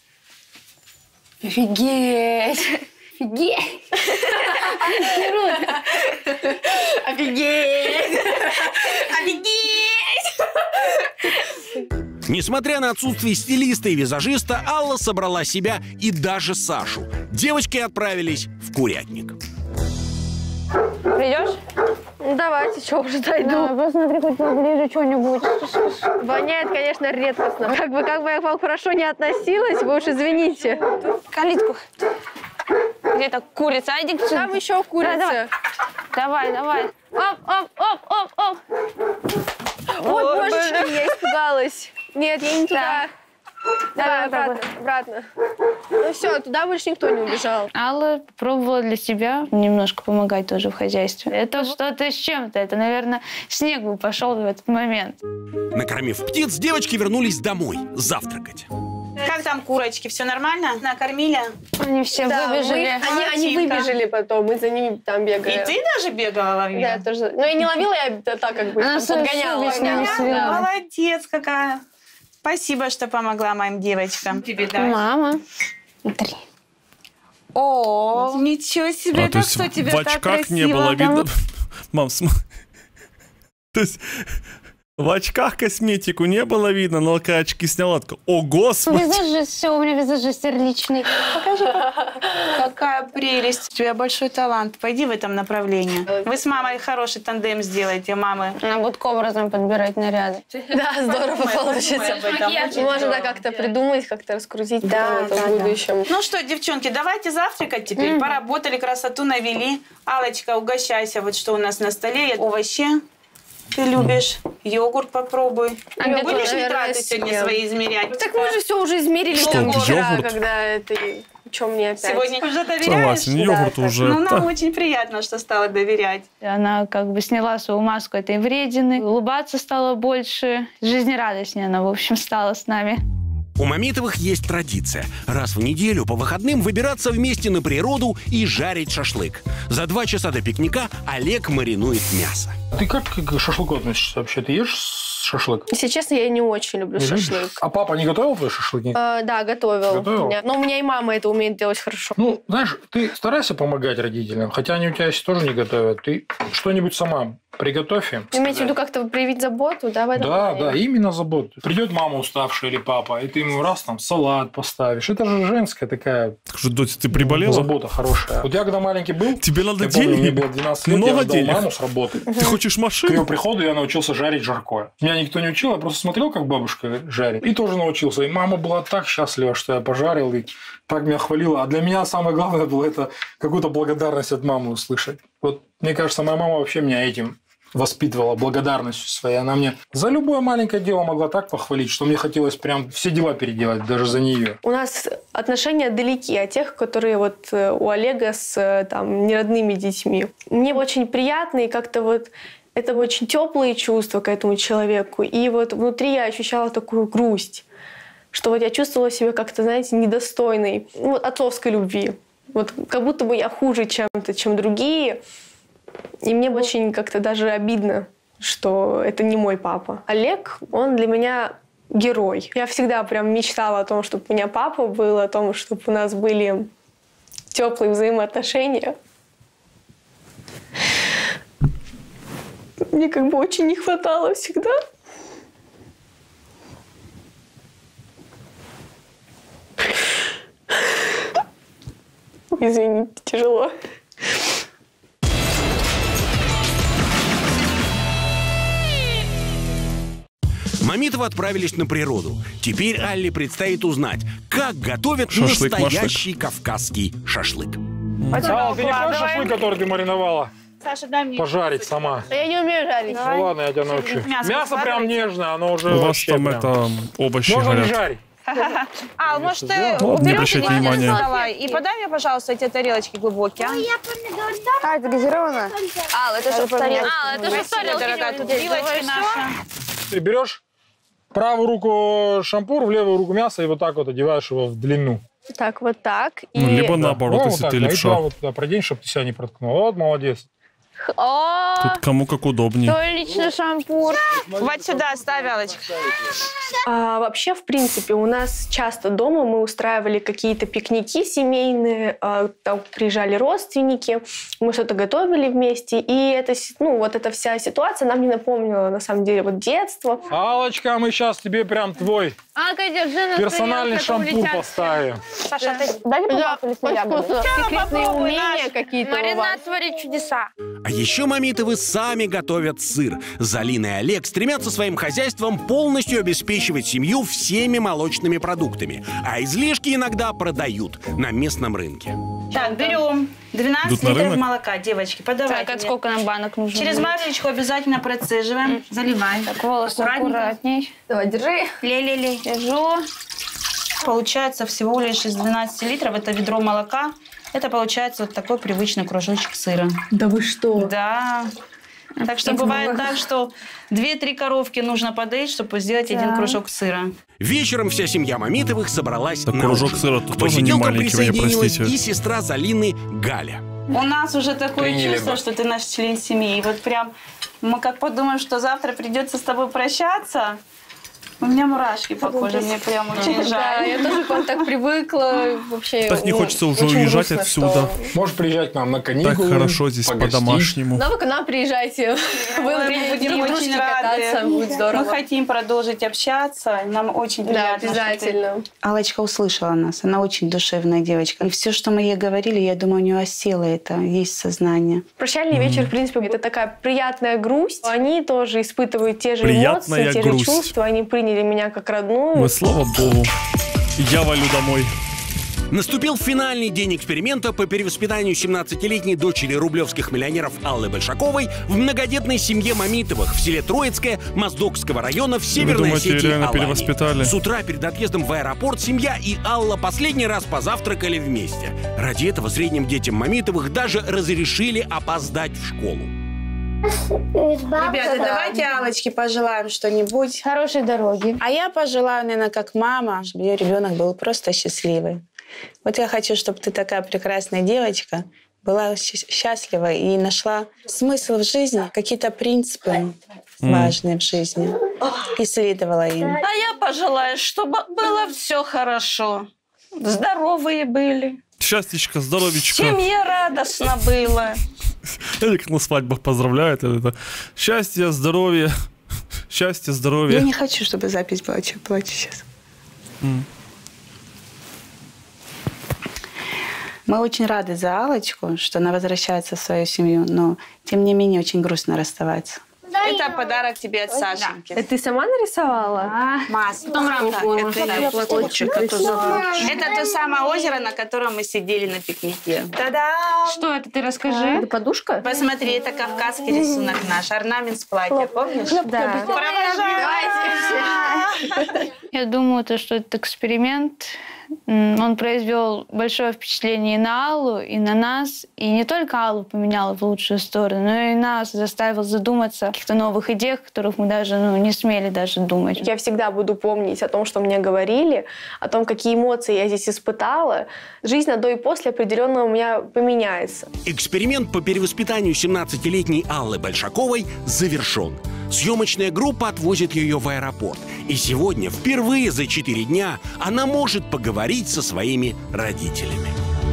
Офигеть! Офигеть! Офигеть! Офигеть! Несмотря на отсутствие стилиста и визажиста, Алла собрала себя и даже Сашу. Девочки отправились в курятник. Придешь? Ну, давайте, что уже дойду. Да, посмотри хоть поближе что-нибудь. Воняет, конечно, редкостно. Как бы, как бы я к вам хорошо не относилась, вы уж извините. Калитку. Где-то курица. Иди к Там еще курица. Давай, давай. Оп, оп, оп, оп, оп. Ой, божечки, я испугалась. Нет, я не туда. Давай, обратно, обратно. Ну все, туда больше никто не убежал. Алла пробовала для себя немножко помогать тоже в хозяйстве. Это что-то с чем-то. Это, наверное, снег бы пошел в этот момент. Накормив птиц, девочки вернулись домой завтракать. Как там курочки? Все нормально? Накормили? Они все да, выбежали. Мы, они, они выбежали потом, мы за ними там бегали. И ты даже бегала, ловила? Да, тоже. Но я не ловила, я так как бы Она подгоняла. Да. Молодец какая. Спасибо, что помогла моим девочкам. Тебе дать. Мама. Смотри. О, ничего себе, а, это что тебе так красиво? В очках не было видно. Мам, смотри. То есть... В очках косметику не было видно, но когда очки сняла, такая, о, господи! Визажист, все, у меня визажистер личный. Покажи. Какая прелесть. У тебя большой талант. Пойди в этом направлении. Вы с мамой хороший тандем сделаете, мамы. Она будет к образом подбирать наряды. Да, здорово получится. Можно да, как-то придумать, как-то раскрутить да, да, в будущем. Ну что, девчонки, давайте завтракать теперь. Mm-hmm. Поработали, красоту навели. Аллочка, угощайся. Вот что у нас на столе. Овощи. Ты любишь. Йогурт попробуй. А ты будешь нитраты сегодня свои измерять? Так мы же все уже измерили что, там вчера, йогурт? Когда это... Чем мне опять? Сегодня уже доверяешь? Согласен, йогурт да, уже... Ну, нам очень приятно, что стала доверять. Она как бы сняла свою маску этой вредины, улыбаться стала больше, жизнерадостнее она, в общем, стала с нами. У Мамитовых есть традиция. Раз в неделю по выходным выбираться вместе на природу и жарить шашлык. За два часа до пикника Олег маринует мясо. Ты как к шашлыку относишься вообще? Ты ешь шашлык? Если честно, я не очень люблю не шашлык. Любишь? А папа не готовил твои шашлыки? А, да, готовил. Готовил? Меня. Но у меня и мама это умеет делать хорошо. Ну, знаешь, ты старайся помогать родителям, хотя они у тебя если тоже не готовят. Ты что-нибудь сама приготовь им. Имеете в виду как-то проявить заботу, да, в этом Да, плане? да, именно заботу. Придет мама уставшая или папа, и ты ему раз там салат поставишь. Это же женская такая... Скажи, Дотя, ты приболела? Забота хорошая. Вот я когда маленький был, тебе надо я денег? Помню, мне было двенадцать лет, Много я ждал денег? маму с работы. Ты хочешь машину? К ее приходу я научился жарить жаркое. Меня никто не учил, я просто смотрел, как бабушка жарит. И тоже научился. И мама была так счастлива, что я пожарил, и так меня хвалила. А для меня самое главное было это какую-то благодарность от мамы услышать. Вот мне кажется, моя мама вообще меня этим воспитывала, благодарностью своей. Она мне за любое маленькое дело могла так похвалить, что мне хотелось прям все дела переделать, даже за нее. У нас отношения далеки от тех, которые вот у Олега с там, неродными детьми. Мне очень приятно, и как-то вот это очень теплые чувства к этому человеку. И вот внутри я ощущала такую грусть, что вот я чувствовала себя как-то, знаете, недостойной ну, вот отцовской любви. Вот как будто бы я хуже чем-то, чем другие. И мне очень как-то даже обидно, что это не мой папа. Олег, он для меня герой. Я всегда прям мечтала о том, чтобы у меня папа был, о том, чтобы у нас были теплые взаимоотношения. Мне как бы очень не хватало всегда. Извините, тяжело. Мамитовы отправились на природу. Теперь Алле предстоит узнать, как готовят Шашлык, настоящий кавказский шашлык. Алла, ты не хочешь шашлык, который ты мариновала? Саша, дай мне. Пожарить сама. Я не умею жарить. Ну ладно, я тебя научу. Мясо, Мясо прям нежное, оно уже У вас вообще там прям... это овощи Можно не горят. жарить. А, может, ты Ну, не уберешь обращайте и внимания. давай. И подай мне, пожалуйста, эти тарелочки глубокие. Ой, я помидор. А, это газировано? А, это же тарелка. А, это же Дорогая, тут вилочки наши. Ты берешь правую руку шампур, в левую руку мясо и вот так вот одеваешь его в длину. Так, вот так. Ну, И... либо наоборот, Ну, если вот ты так, а и левша. туда вот туда продень, чтобы ты себя не проткнул. Вот, молодец. О, Тут кому как удобнее. то лично шампур. Вот сюда ставь, Аллочка. А, вообще, в принципе, у нас часто дома мы устраивали какие-то пикники семейные, а, там приезжали родственники, мы что-то готовили вместе, и это, ну, вот эта вся ситуация нам не напомнила, на самом деле, вот детство. Аллочка, мы сейчас тебе прям твой Ака, держи на персональный тарелке, шампур полетят. поставим. Саша, ты дай мне попробовать лесные ягоды. Секретные умения какие-то у вас. Маринад творит чудеса. А еще Мамитовы сами готовят сыр. Залина и Олег стремятся своим хозяйством полностью обеспечивать семью всеми молочными продуктами, а излишки иногда продают на местном рынке. Так, берем двенадцать Идут на литров рынок? молока, девочки, подавайте. Так, от мне. сколько нам банок нужно? Через будет? маслечку обязательно процеживаем, заливаем. Так, волосы Аккуратненько. аккуратней. Давай, держи. Лей-лей-лей. Держу. Получается всего лишь из двенадцати литров, это ведро молока. Это получается вот такой привычный кружочек сыра. Да вы что? Да. Так что бывает так, что две-три коровки нужно подоить, чтобы сделать Да. один кружок сыра. Вечером вся семья Мамитовых собралась Так на кружок ужин. сыра К тоже не посиделкам маленький, вы меня присоединилась простите. и сестра Залины Галя. У нас уже такое Приняли чувство, бы. что ты наш член семьи. И вот прям мы как подумаем, что завтра придется с тобой прощаться. У меня мурашки по коже, мне прям очень Да, жаль. я тоже к вам так привыкла. Вообще, Так не ну, хочется уже очень уезжать грустно, отсюда. что- Можешь приезжать к нам на Так каникулы. хорошо здесь погостить. по-домашнему. Да вы к нам приезжайте. Вы Мы будем очень рады. будет здорово. Мы хотим продолжить общаться. Нам очень Да, приятно. что ты- обязательно. Аллочка услышала нас. Она очень душевная девочка. И все, что мы ей говорили, я думаю, у нее осело это. Есть сознание. Прощальный вечер, в принципе, это такая приятная грусть. Они тоже испытывают те же Приятная эмоции, те грусть. же чувства. Они приняли меня как родную. Мы, слава богу. Я валю домой. Наступил финальный день эксперимента по перевоспитанию семнадцатилетней дочери рублевских миллионеров Аллы Большаковой в многодетной семье Мамитовых в селе Троицкое Моздокского района в Северной думаете, Осетии, реально Алании. перевоспитали? С утра перед отъездом в аэропорт семья и Алла последний раз позавтракали вместе. Ради этого средним детям Мамитовых даже разрешили опоздать в школу. Ребята, давайте Аллочке пожелаем что-нибудь. Хорошей дороги. А я пожелаю, наверное, как мама, чтобы ее ребенок был просто счастливый. Вот я хочу, чтобы ты такая прекрасная девочка была щ- счастлива и нашла смысл в жизни, какие-то принципы важные в жизни, исследовала им. А я пожелаю, чтобы было все хорошо. Здоровые были. Счастьечко, здоровечко. Семье радостно было. Или как на свадьбах поздравляют. Это счастье, здоровье. Счастье, здоровье. Я не хочу, чтобы запись была, что плачу сейчас. Mm. Мы очень рады за Аллочку, что она возвращается в свою семью, но тем не менее очень грустно расставаться. Это подарок тебе от Сашеньки. Это ты сама нарисовала? А, Масса. Это платочек. Это то самое озеро, на котором мы сидели на пикнике. Та-дам! Что это? Ты расскажи. Это подушка? Посмотри, это кавказский рисунок наш. Орнамент с платья, помнишь? Да. Я думаю, то, что этот эксперимент, он произвел большое впечатление и на Аллу, и на нас. И не только Аллу поменял в лучшую сторону, но и нас заставил задуматься о каких-то новых идеях, о которых мы даже ну, не смели даже думать. Я всегда буду помнить о том, что мне говорили, о том, какие эмоции я здесь испытала. Жизнь на до и после определенно у меня поменяется. Эксперимент по перевоспитанию семнадцатилетней Аллы Большаковой завершен. Съемочная группа отвозит ее в аэропорт. И сегодня, впервые за четыре дня, она может поговорить со своими родителями.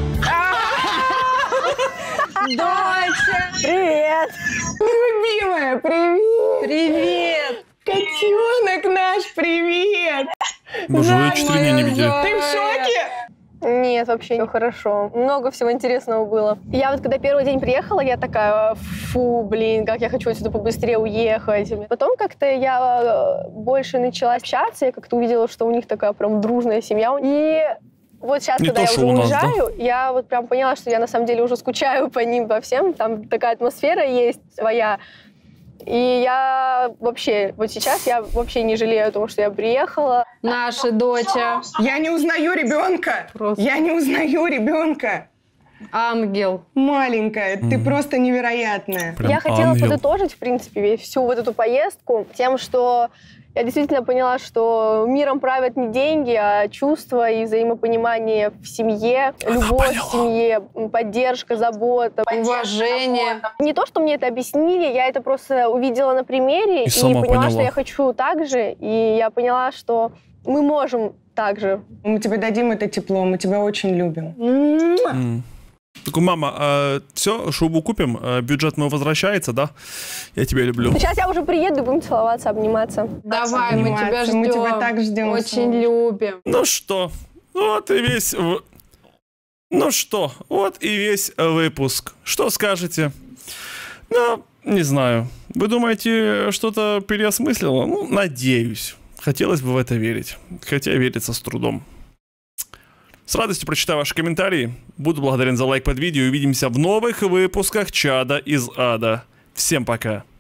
Доча! Привет! Любимая, привет! Привет! Котенок наш, привет! Боже, вы четыре дня не видели. Ты в шоке? Нет, вообще все хорошо. Много всего интересного было. Я вот когда первый день приехала, я такая, фу, блин, как я хочу отсюда побыстрее уехать. Потом как-то я больше начала общаться, я как-то увидела, что у них такая прям дружная семья. И вот сейчас, Не когда то, я уже нас, уезжаю, да? Я вот прям поняла, что я на самом деле уже скучаю по ним, по всем. Там такая атмосфера есть своя. И я вообще, вот сейчас я вообще не жалею о том, что я приехала. Наша доча. Я не узнаю ребенка. Просто. Я не узнаю ребенка. Ангел. Маленькая, mm. ты просто невероятная. Прям я хотела ангел. подытожить, в принципе, всю вот эту поездку тем, что я действительно поняла, что миром правят не деньги, а чувства и взаимопонимание в семье, любовь в семье, поддержка, забота, уважение. Не то, что мне это объяснили, я это просто увидела на примере и, и поняла, поняла, что я хочу так же. И я поняла, что мы можем так же. Мы тебе дадим это тепло, мы тебя очень любим. Mm. Такой, мама, а, все, шубу купим, а, бюджет мой возвращается, да? Я тебя люблю. Сейчас я уже приеду и будем целоваться, обниматься. Давай, мы тебя ждем. Мы тебя так ждем. Очень любим. Ну что, вот и весь... Ну что, вот и весь выпуск. Что скажете? Ну, не знаю. Вы думаете, что-то переосмыслило? Ну, надеюсь. Хотелось бы в это верить. Хотя верится с трудом. С радостью прочитаю ваши комментарии. Буду благодарен за лайк под видео. Увидимся в новых выпусках «Чада из ада». Всем пока.